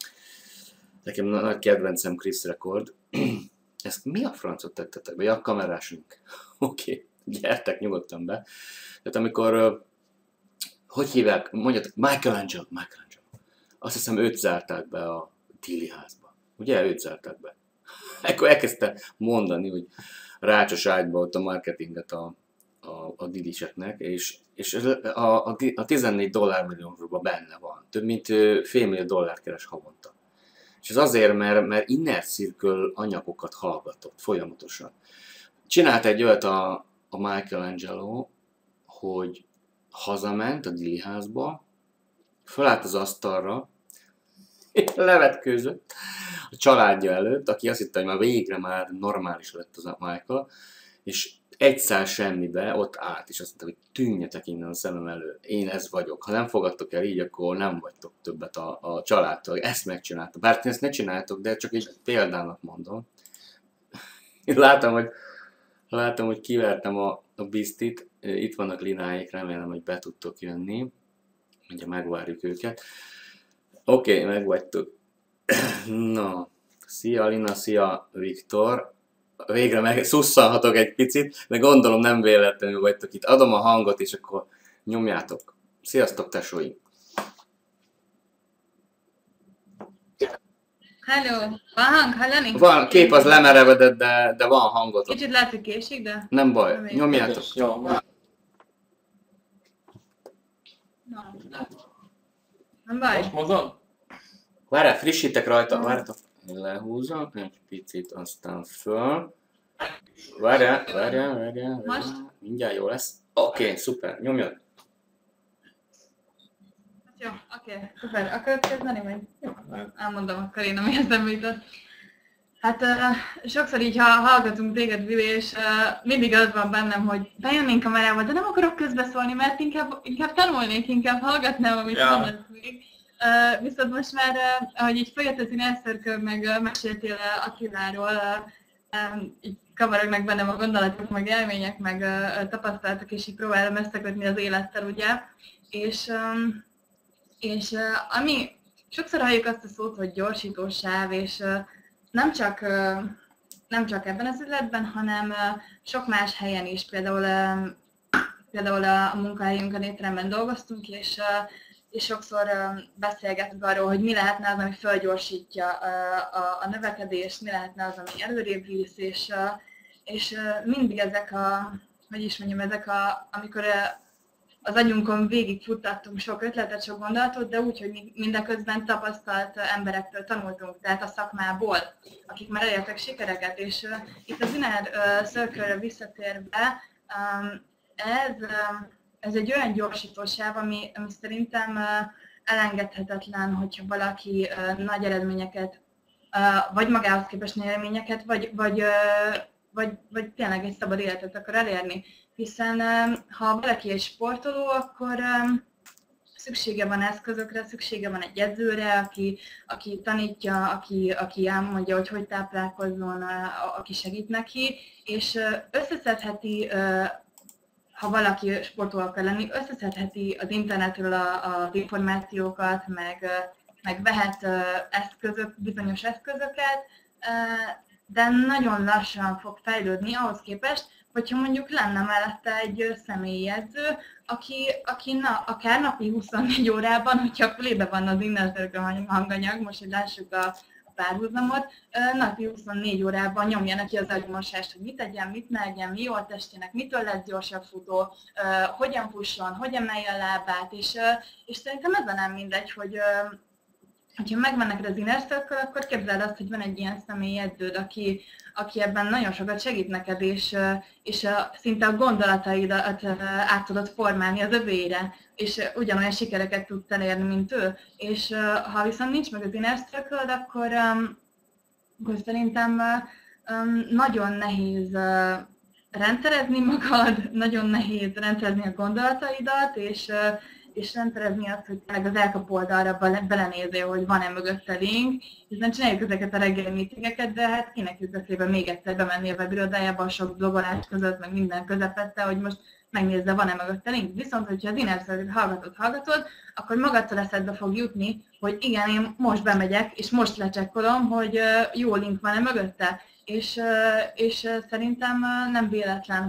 Speaker 1: nekem nagy kedvencem Chris Record, ezt mi a francot tettetek be? Ja, a kamerásunk. Oké, gyertek nyugodtan be. Tehát amikor, hogy hívják, mondjatok, Michelangelo. Azt hiszem őt zárták be a Tilly házba. Ugye, őt zárták be. Ekkor elkezdte mondani, hogy rácsos ágyba ott a marketinget a Diliseknek, és a $14 millióban benne van. Több mint $500 millió keres havonta. És ez azért, mert Inner Circle anyagokat hallgatott folyamatosan. Csinált egy olyat a Michelangelo, hogy hazament a Dili házba, fölállt az asztalra, levetkőzött a családja előtt, aki azt hitte, hogy már végre már normális lett az a Michael, és egy szál semmibe ott állt, és azt mondta, hogy tűnjetek innen a szemem elő, én ez vagyok. Ha nem fogadtok el így, akkor nem vagytok többet a családtól. Ezt megcsináltam. Bár ezt ne csináltok, de csak egy példának mondom. Látom, hogy kivertem a biztit. Itt vannak lináik, remélem, hogy be tudtok jönni. Ugye megvárjuk őket. Oké, megvagytok. Na, szia Lina, szia Viktor. Végre megszusszanhatok egy picit, de gondolom nem véletlenül vagytok itt. Adom a hangot, és akkor nyomjátok. Sziasztok, tesóim!
Speaker 2: Hello! Van hang, hallani?
Speaker 1: Van, kép az lemerevedett, de van hangot.
Speaker 2: Kicsit lehet, hogy késik, de...
Speaker 1: Nem baj, nyomjátok.
Speaker 2: Nem baj.
Speaker 3: Most mozog?
Speaker 1: Várjál, frissítek rajta, várjátok. Lehúzok egy picit, aztán föl. Várjál. Mindjárt jó lesz. Oké, szuper, nyomjad.
Speaker 2: Jó, oké, szuper. Akarod kezdeni, vagy? Jó, elmondom akkor én, ami eszembe jutott. Hát sokszor így, ha hallgatunk téged, Vili, és mindig az van bennem, hogy bejönnénk kamerával, de nem akarok közbeszólni, mert inkább tanulnék, inkább hallgatnám, amit mondasz még. Viszont most már, ahogy így folyott az Inner Circle, meg meséltél Attiláról, így kavarognak bennem a gondolatok, meg élmények, meg tapasztalatok, és így próbálom összekötni az élettel, ugye. És ami sokszor halljuk azt a szót, hogy gyorsítósáv, és nem csak ebben az üzletben, hanem sok más helyen is, például a munkahelyünkön étteremben dolgoztunk, és sokszor beszélgetünk arról, hogy mi lehetne az, ami felgyorsítja a növekedést, mi lehetne az, ami előrébb visz, és mindig ezek amikor az agyunkon végigfuttattunk sok ötletet, sok gondolatot, de úgy, hogy mindeközben tapasztalt emberektől tanultunk, tehát a szakmából, akik már elértek sikereket, és itt az Inner Circle-re visszatérve, ez egy olyan gyorsítósáv, ami szerintem elengedhetetlen, hogyha valaki nagy eredményeket, vagy magához képest nagy eredményeket, vagy tényleg egy szabad életet akar elérni. Hiszen ha valaki egy sportoló, akkor szüksége van eszközökre, szüksége van egy edzőre, aki tanítja, aki elmondja, hogy táplálkozzon, aki segít neki, és összeszedheti, ha valaki sportoló akar lenni, összeszedheti az internetről az információkat, meg vehet bizonyos eszközöket, de nagyon lassan fog fejlődni ahhoz képest, hogyha mondjuk lenne mellette egy személyi edző, aki akár napi 24 órában, hogyha fülébe van az Inner Circle hanganyag, most hogy lássuk a párhuzamot, napi 24 órában nyomja neki az agymosást, hogy mit tegyen, mit ne egyen, mi jó a testének, mitől lesz gyorsabb futó, hogyan fusson, hogy emelje a lábát, és szerintem ez nem mindegy, hogyha megvan neked az Inner Circle, akkor képzeld azt, hogy van egy ilyen személyi edződ, aki ebben nagyon sokat segít neked, és szinte a gondolataidat át tudod formálni az övéire, és ugyanolyan sikereket tudsz elérni, mint ő. És ha viszont nincs meg az Inner Circle, akkor szerintem nagyon nehéz rendszerezni magad, nagyon nehéz rendszerezni a gondolataidat, és rendszerezni azt, hogy tényleg az elkapó oldalra belenézél, hogy van-e mögötte link, hiszen csináljuk ezeket a reggeli meetingeket, de hát kinek jut eszébe még egyszer bemenni a webirodájába a sok blogolás között, meg minden közepette, hogy most megnézze, van-e mögötte link. Viszont, hogyha az Inner Circle hallgatod, akkor magadtól eszedbe fog jutni, hogy igen, én most bemegyek, és most lecsekkolom, hogy jó link van-e mögötte. És szerintem nem véletlen,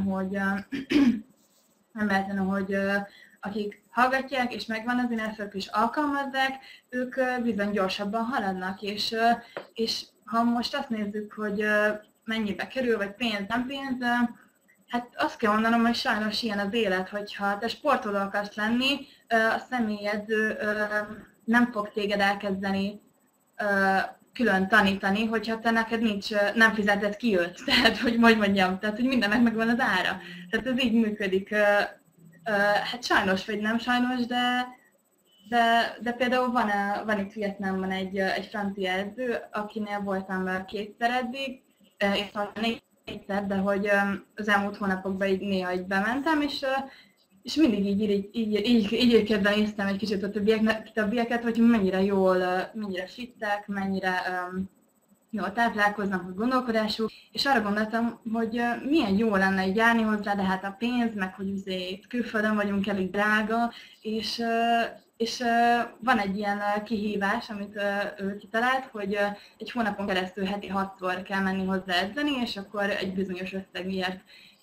Speaker 2: hogy akik hallgatják, és megvan az Inner Circle és alkalmazzák, ők bizony gyorsabban haladnak, és ha most azt nézzük, hogy mennyibe kerül, vagy pénz, nem pénz, hát azt kell mondanom, hogy sajnos ilyen az élet, hogyha te sportoló akarsz lenni, a személyedző nem fog téged elkezdeni külön tanítani, hogyha te neked nem fizeted ki őt, tehát hogy mondjam, tehát hogy mindennek megvan az ára. Tehát ez így működik. Hát sajnos vagy nem sajnos, de például van itt Vietnámban egy francia edző, akinél voltam kétszer eddig, és négyszer, de hogy az elmúlt hónapokban így néha így bementem, és mindig így kezdve néztem egy kicsit a többieket, hogy mennyire fittek, mennyire jól táplálkoznak, hogy gondolkodásuk, és arra gondoltam, hogy milyen jó lenne így járni hozzá, de hát a pénz, meg hogy azért külföldön vagyunk, elég drága, és van egy ilyen kihívás, amit ő kitalált, hogy egy hónapon keresztül heti 6-szor kell menni hozzá edzeni, és akkor egy bizonyos összegért.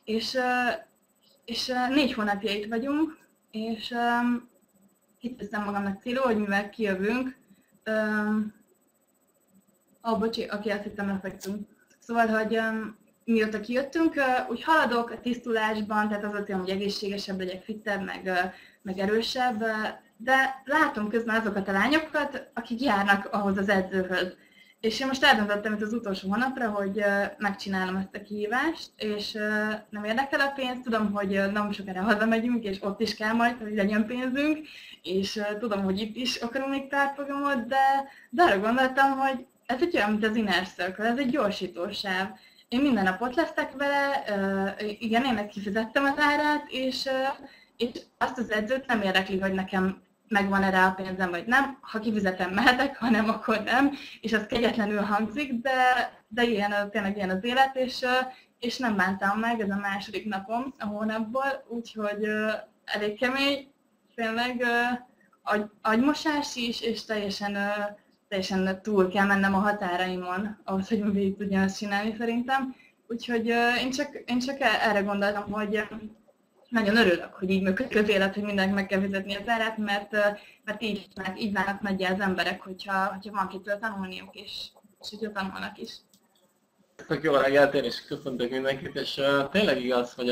Speaker 2: És 4 hónapja itt vagyunk, és hitteztem magamnak célul, hogy mivel kijövünk, bocsi, azt hittem lefektünk. Szóval, hogy mióta kijöttünk, úgy haladok a tisztulásban, tehát az hogy egészségesebb legyek, fittebb, meg erősebb, de látom közben azokat a lányokat, akik járnak ahhoz az edzőhöz. És én most eldöntöttem itt az utolsó hónapra, hogy megcsinálom ezt a kihívást, és nem érdekel a pénz, tudom, hogy nem sokára hazamegyünk, és ott is kell majd, hogy legyen pénzünk, és tudom, hogy itt is akarunk még párprogramot, de arra gondoltam, hogy ez egy olyan, mint az Inner Circle, ez egy gyorsítósáv. Én minden nap ott leszek vele, igen, én kifizettem az árát, és azt az edzőt nem érdekli, hogy nekem megvan-e rá a pénzem, vagy nem. Ha kifizetem, mehetek, ha nem, akkor nem. És az kegyetlenül hangzik, de tényleg ilyen az élet, és nem bántam meg, ez a második napom a hónapból, úgyhogy elég kemény, tényleg agymosás is, és teljesen túl kell mennem a határaimon, ahhoz, hogy végig tudjam ezt csinálni szerintem. Úgyhogy én csak erre gondoltam, hogy nagyon örülök, hogy így működik az élet, hogy mindenki meg kell fizetni az árát, mert így válnak nagyjá az emberek, hogyha van kitől tanulniuk, és hogyha tanulnak is.
Speaker 3: Tök jó reggelt, én is köszöntök mindenkit, és tényleg igaz, hogy a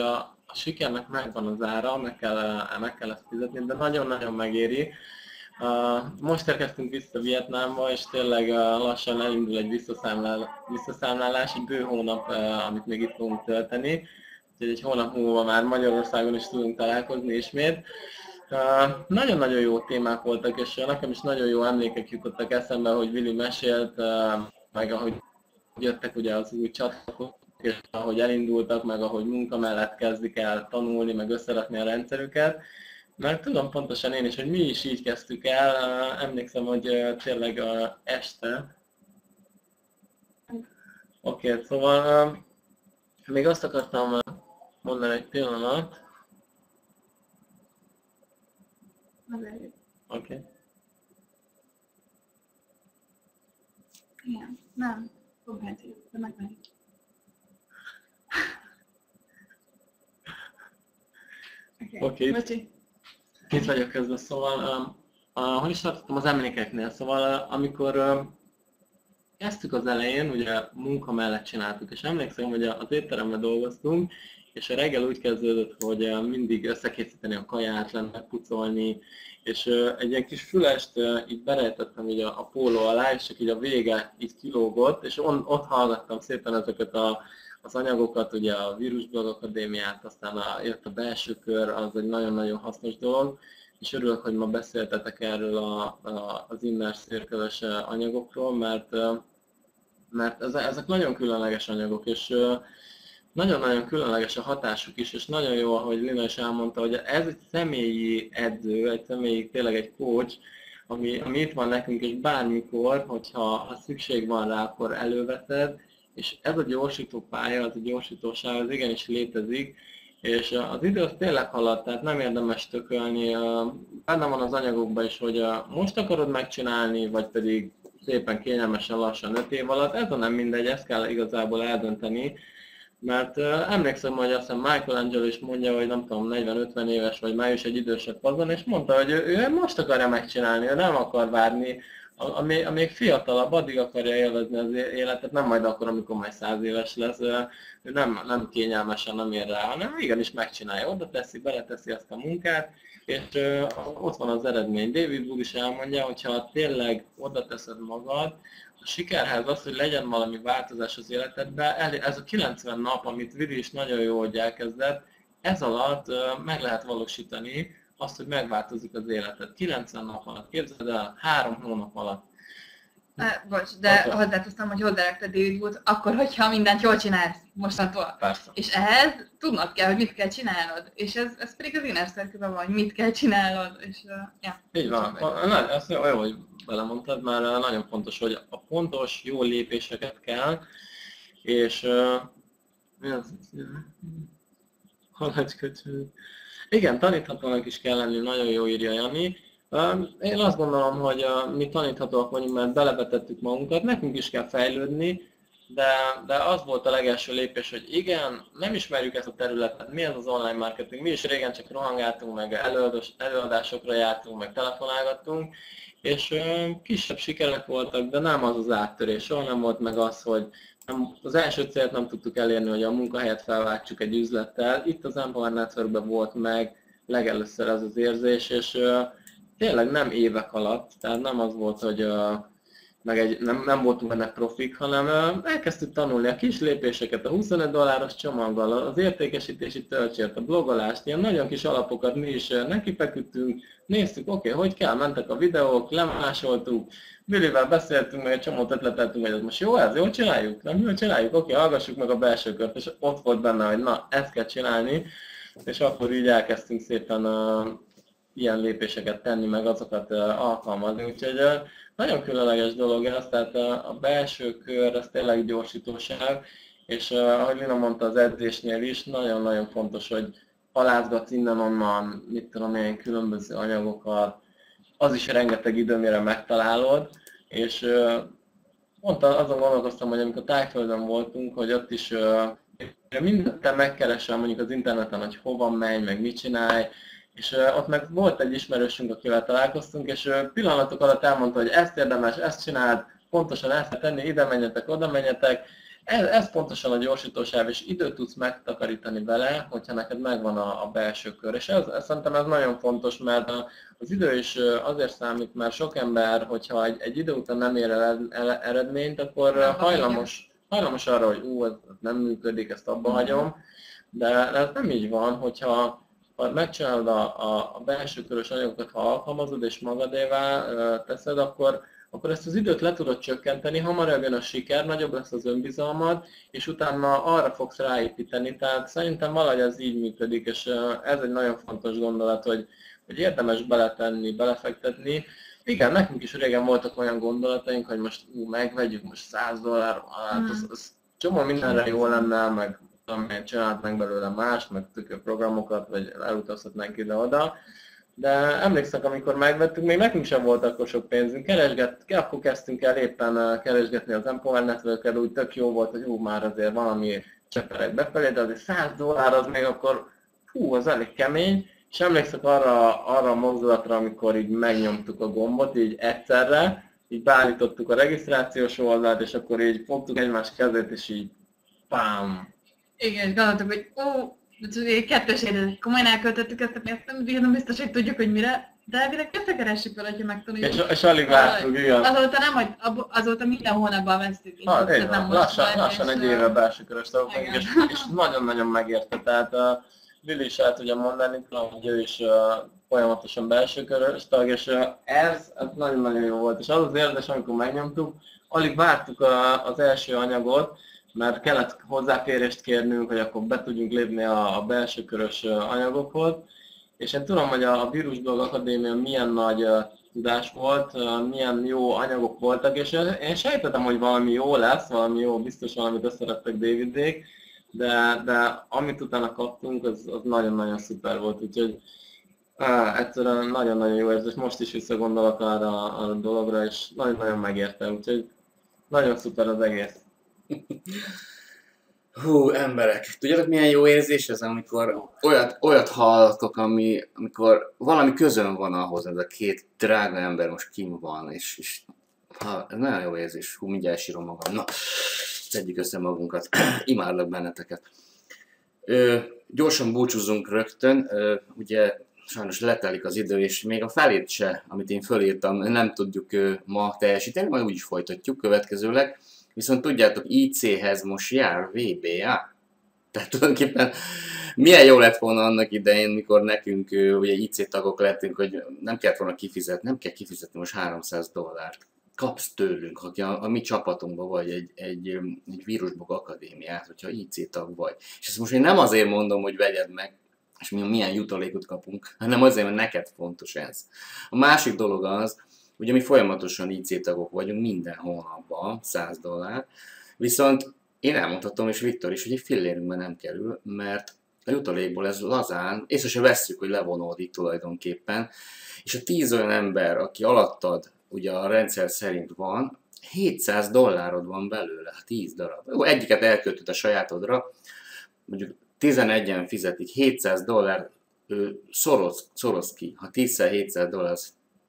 Speaker 3: a sikernek megvan az ára, meg kell ezt fizetni, de nagyon-nagyon megéri. Most érkeztünk vissza Vietnámba, és tényleg lassan elindul egy visszaszámlálás, egy bő hónap, amit még itt fogunk tölteni. Úgyhogy egy hónap múlva már Magyarországon is tudunk találkozni ismét. Nagyon-nagyon jó témák voltak, és nekem is nagyon jó emlékek jutottak eszembe, hogy Vili mesélt, meg ahogy jöttek ugye az új csatornák, és ahogy elindultak, meg ahogy munka mellett kezdik el tanulni, meg összerakni a rendszerüket. Mert tudom pontosan én is, hogy mi is így kezdtük el. Emlékszem, hogy tényleg este. Oké, szóval még azt akartam mondani egy pillanat. Oké.
Speaker 2: Igen, nem. Foghatjuk, de megvan.
Speaker 3: Oké. Itt vagyok közben, szóval, hol is tartottam az emlékeknél, szóval amikor kezdtük az elején, ugye munka mellett csináltuk, és emlékszem, hogy az étteremben dolgoztunk, és a reggel úgy kezdődött, hogy mindig összekészíteni a kaját, lenne megpucolni, és egy ilyen kis fülest így berejtettem így a póló alá, és csak így a vége így kilógott, és ott hallgattam szépen ezeket az anyagokat, ugye a Vírusblog Akadémiát, aztán jött a belső kör, az egy nagyon-nagyon hasznos dolog, és örülök, hogy ma beszéltetek erről az Inner Circle-ös anyagokról, mert ezek nagyon különleges anyagok, és nagyon-nagyon különleges a hatásuk is, és nagyon jó, ahogy Lina is elmondta, hogy ez egy személyi edző, tényleg egy coach, ami itt van nekünk, és bármikor, ha szükség van rá, akkor előveszed, és ez a gyorsító pálya, az a gyorsítóság, az igenis létezik, és az idő az tényleg halad, tehát nem érdemes tökölni. Benne van az anyagokban is, hogy most akarod megcsinálni, vagy pedig szépen kényelmesen lassan 5 év alatt, ez a nem mindegy, ezt kell igazából eldönteni. Mert emlékszem, hogy azt hiszem Michelangelo is mondja, hogy nem tudom, 40-50 éves, vagy már is egy idősebb azon, és mondta, hogy ő most akarja megcsinálni, ő nem akar várni, amíg fiatalabb, addig akarja élvezni az életet, nem majd akkor, amikor majd 100 éves lesz, ő nem kényelmesen, nem ér rá, hanem igenis megcsinálja, oda teszi, beleteszi azt a munkát, és ott van az eredmény. David Wood is elmondja, hogy ha tényleg oda teszed magad, a sikerhez az, hogy legyen valami változás az életedben, ez a 90 nap, amit Vili is nagyon jó, hogy elkezdett, ez alatt meg lehet valósítani azt, hogy megváltozik az életed. 90 nap alatt, képzeld el, 3 hónap alatt.
Speaker 2: Bocs, de hozzáteszem, hogy hozzárakta David Wood, akkor, hogyha mindent jól csinálsz mostantól.
Speaker 3: Persze.
Speaker 2: És ehhez tudnod kell, hogy mit kell csinálnod. És ez pedig az Inner Circle-ben van, hogy mit kell csinálnod. És, ja.
Speaker 3: Így van. Ezt olyan, hogy belemondtad, már nagyon fontos, hogy a pontos, jó lépéseket kell, és mi az? Igen, taníthatónak is kell lenni, nagyon jó írja Jani. Én azt gondolom, hogy mi taníthatóak vagyunk, mert belevetettük magunkat, nekünk is kell fejlődni, de az volt a legelső lépés, hogy igen, nem ismerjük ezt a területet, mi ez az online marketing, mi is régen csak rohangáltunk, meg előadásokra jártunk, meg telefonálgattunk, és kisebb sikerek voltak, de nem az az áttörés, soha nem volt meg az, hogy az első célt nem tudtuk elérni, hogy a munkahelyet felváltsuk egy üzlettel. Itt az Empower Networkben volt meg legelőször ez az érzés, és tényleg nem évek alatt, tehát nem az volt, hogy nem voltunk ennek profik, hanem elkezdtük tanulni a kis lépéseket, a $25 csomaggal, az értékesítési töltsért, a blogolást, ilyen nagyon kis alapokat mi is nekifeküdtünk, néztük, oké, hogy kell, mentek a videók, lemásoltuk, Bilivel beszéltünk, meg egy csomót ötleteltünk, hogy ez most jó, ez jól csináljuk? Nem jól csináljuk? Oké, hallgassuk meg a belső kört, és ott volt benne, hogy na, ezt kell csinálni, és akkor így elkezdtünk szépen ilyen lépéseket tenni, meg azokat alkalmazni, úgyhogy nagyon különleges dolog ez, tehát a belső kör, ez tényleg gyorsítóság, és ahogy Lina mondta az edzésnél is, nagyon-nagyon fontos, hogy alázgatsz innen-onnan, mit tudom én, különböző anyagokat, az is rengeteg idő, mire megtalálod, és azon gondolkoztam, hogy amikor Tájföldön voltunk, hogy ott is mindent megkeresem mondjuk az interneten, hogy hova menj, meg mit csinálj, és ott meg volt egy ismerősünk, akivel találkoztunk, és pillanatok alatt elmondta, hogy ezt érdemes, ezt csináld, pontosan ezt tenni, ide menjetek, oda menjetek. Ez pontosan a gyorsítósáv, és időt tudsz megtakarítani vele, hogyha neked megvan a belső kör. És szerintem ez nagyon fontos, mert az idő is azért számít, mert sok ember, hogyha egy idő után nem ér el eredményt, akkor hajlamos arra, hogy ez nem működik, ezt abba hagyom. De ez nem így van, hogyha megcsinálod a belső körös anyagokat, ha alkalmazod és magadévá teszed, akkor ezt az időt le tudod csökkenteni, hamarabb jön a siker, nagyobb lesz az önbizalmad, és utána arra fogsz ráépíteni. Tehát szerintem valahogy ez így működik, és ez egy nagyon fontos gondolat, hogy érdemes beletenni, belefektetni. Igen, nekünk is régen voltak olyan gondolataink, hogy most megvegyük most $100, hát az csomó mindenre jó lenne, meg csinálhatnánk belőle mást, meg programokat, vagy elutazhatnánk ide-oda. De emlékszek, amikor megvettük, még nekünk sem volt akkor sok pénzünk, akkor kezdtünk el éppen keresgetni az Empower Network-el, úgy tök jó volt, hogy már azért valami cseperek befelé, de azért $100 az még akkor, az elég kemény. És emlékszek arra a mozdulatra, amikor így megnyomtuk a gombot, így egyszerre, így beállítottuk a regisztrációs oldalt, és akkor így fogtuk egymás kezét, és így pám!
Speaker 2: Igen, és gondoltuk, hogy kettősére komolyan elköltöttük ezt a pénzt, nem biztos, hogy tudjuk, hogy mire, de elvileg összekeressük vele, hogyha megtanuljuk.
Speaker 3: És alig vártuk, igen.
Speaker 2: Azóta minden hónapban vesztük.
Speaker 3: Lassan egy éve belső körös tagok, és nagyon-nagyon megérte. Tehát Billy is el tudja mondani, hogy ő is folyamatosan belső körös tag, és ez nagyon-nagyon jó volt. És az az érdekes, amikor megnyomtuk, alig vártuk az első anyagot, mert kellett hozzáférést kérnünk, hogy akkor be tudjunk lépni a belső körös anyagokhoz. És én tudom, hogy a Vírusblog Akadémia milyen nagy tudás volt, milyen jó anyagok voltak, és én sejtettem, hogy valami jó lesz, valami jó, biztos valamit összerettek Davidék, de amit utána kaptunk, az nagyon-nagyon szuper volt, úgyhogy egyszerűen nagyon-nagyon jó érzés. Most is visszagondolok arra a dologra, és nagyon-nagyon megérte, úgyhogy nagyon szuper az egész.
Speaker 1: Hú, emberek, tudjátok milyen jó érzés ez, amikor olyat hallatok, amikor valami közön van ahhoz, ez a két drága ember most kim van, és ez nagyon jó érzés, mindjárt sírom magam. Na, szedjük össze magunkat, imádlak benneteket. Gyorsan búcsúzzunk rögtön, ugye sajnos letelik az idő, és még a felét se, amit én fölírtam, nem tudjuk ma teljesíteni, majd úgyis folytatjuk következőleg. Viszont tudjátok, IC-hez most jár VBA. Tehát tulajdonképpen milyen jó lett volna annak idején, mikor nekünk ugye IC tagok lettünk, hogy nem kellett volna kifizetni, nem kell kifizetni most $300. Kapsz tőlünk, ha a mi csapatunkban vagy egy Vírusblog Akadémiát, hogyha IC tag vagy. És ezt most én nem azért mondom, hogy vegyed meg, és milyen jutalékot kapunk, hanem azért, mert neked fontos ez. A másik dolog az, ugye mi folyamatosan IC tagok vagyunk minden hónapban, $100, viszont én elmondhatom, és Viktor is, hogy egy fillérünkben nem kerül, mert a jutalékból ez lazán, észre se vesszük, hogy levonódik tulajdonképpen, és a 10 olyan ember, aki alattad, ugye a rendszer szerint van, $700 van belőle, 10 darab. Jó, egyiket elköltöd a sajátodra, mondjuk 11-en fizetik, $700 szoroz ki, ha 10x $700,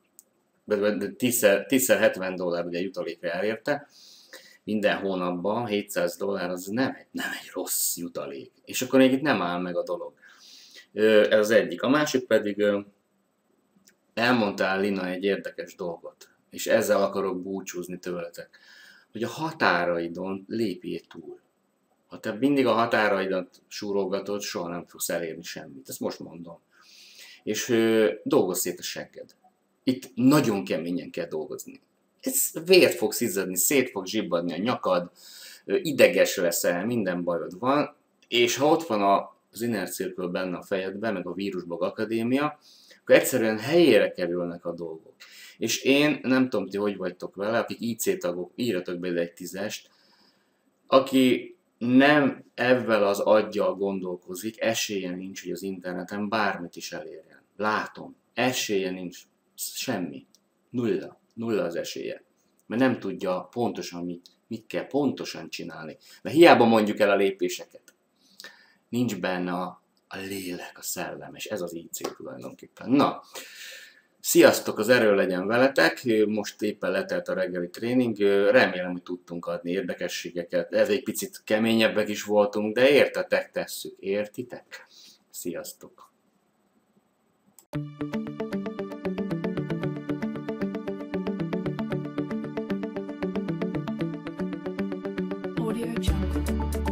Speaker 1: 10x $70 ugye jutalékra elérte, minden hónapban $700 az nem egy rossz jutalék. És akkor még itt nem áll meg a dolog. Ez az egyik. A másik pedig elmondtál, Lina, egy érdekes dolgot, és ezzel akarok búcsúzni tőletek, hogy a határaidon lépjél túl. Ha te mindig a határaidat súrogatod, soha nem fogsz elérni semmit. Ezt most mondom. És dolgozz szét a segged. Itt nagyon keményen kell dolgozni. Ez vért fogsz izzadni, szét fog zsibbadni a nyakad, ideges leszel, minden bajod van, és ha ott van az Inner Circle benne a fejedben, meg a Vírusblog Akadémia, akkor egyszerűen helyére kerülnek a dolgok. És én nem tudom, ti hogy vagytok vele, akik IC tagok, írjatok bele egy 10-est, aki nem ezzel az aggyal gondolkozik, esélye nincs, hogy az interneten bármit is elérjen. Látom, esélye nincs. Semmi. Nulla az esélye. Mert nem tudja pontosan, mit kell pontosan csinálni. Mert hiába mondjuk el a lépéseket. Nincs benne a lélek, a szellem, és ez az IC tulajdonképpen. Na, Sziasztok, az erő legyen veletek, most éppen letelt a reggeli tréning, remélem, hogy tudtunk adni érdekességeket, ez egy picit keményebbek is voltunk, de értetek, tesszük, értitek? Sziasztok!
Speaker 4: Audio Jungle.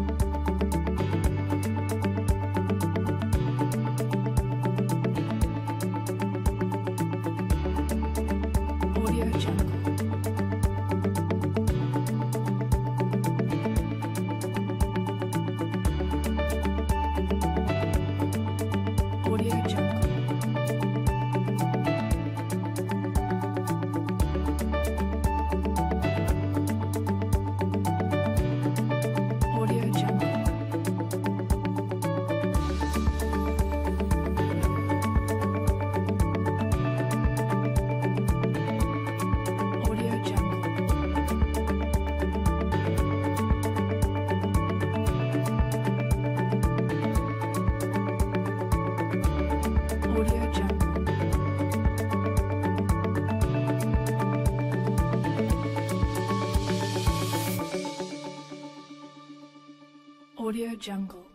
Speaker 4: Audio Jungle. Audio Jungle. Audio Jungle. Audio Jungle. Audio Jungle. Audio Jungle.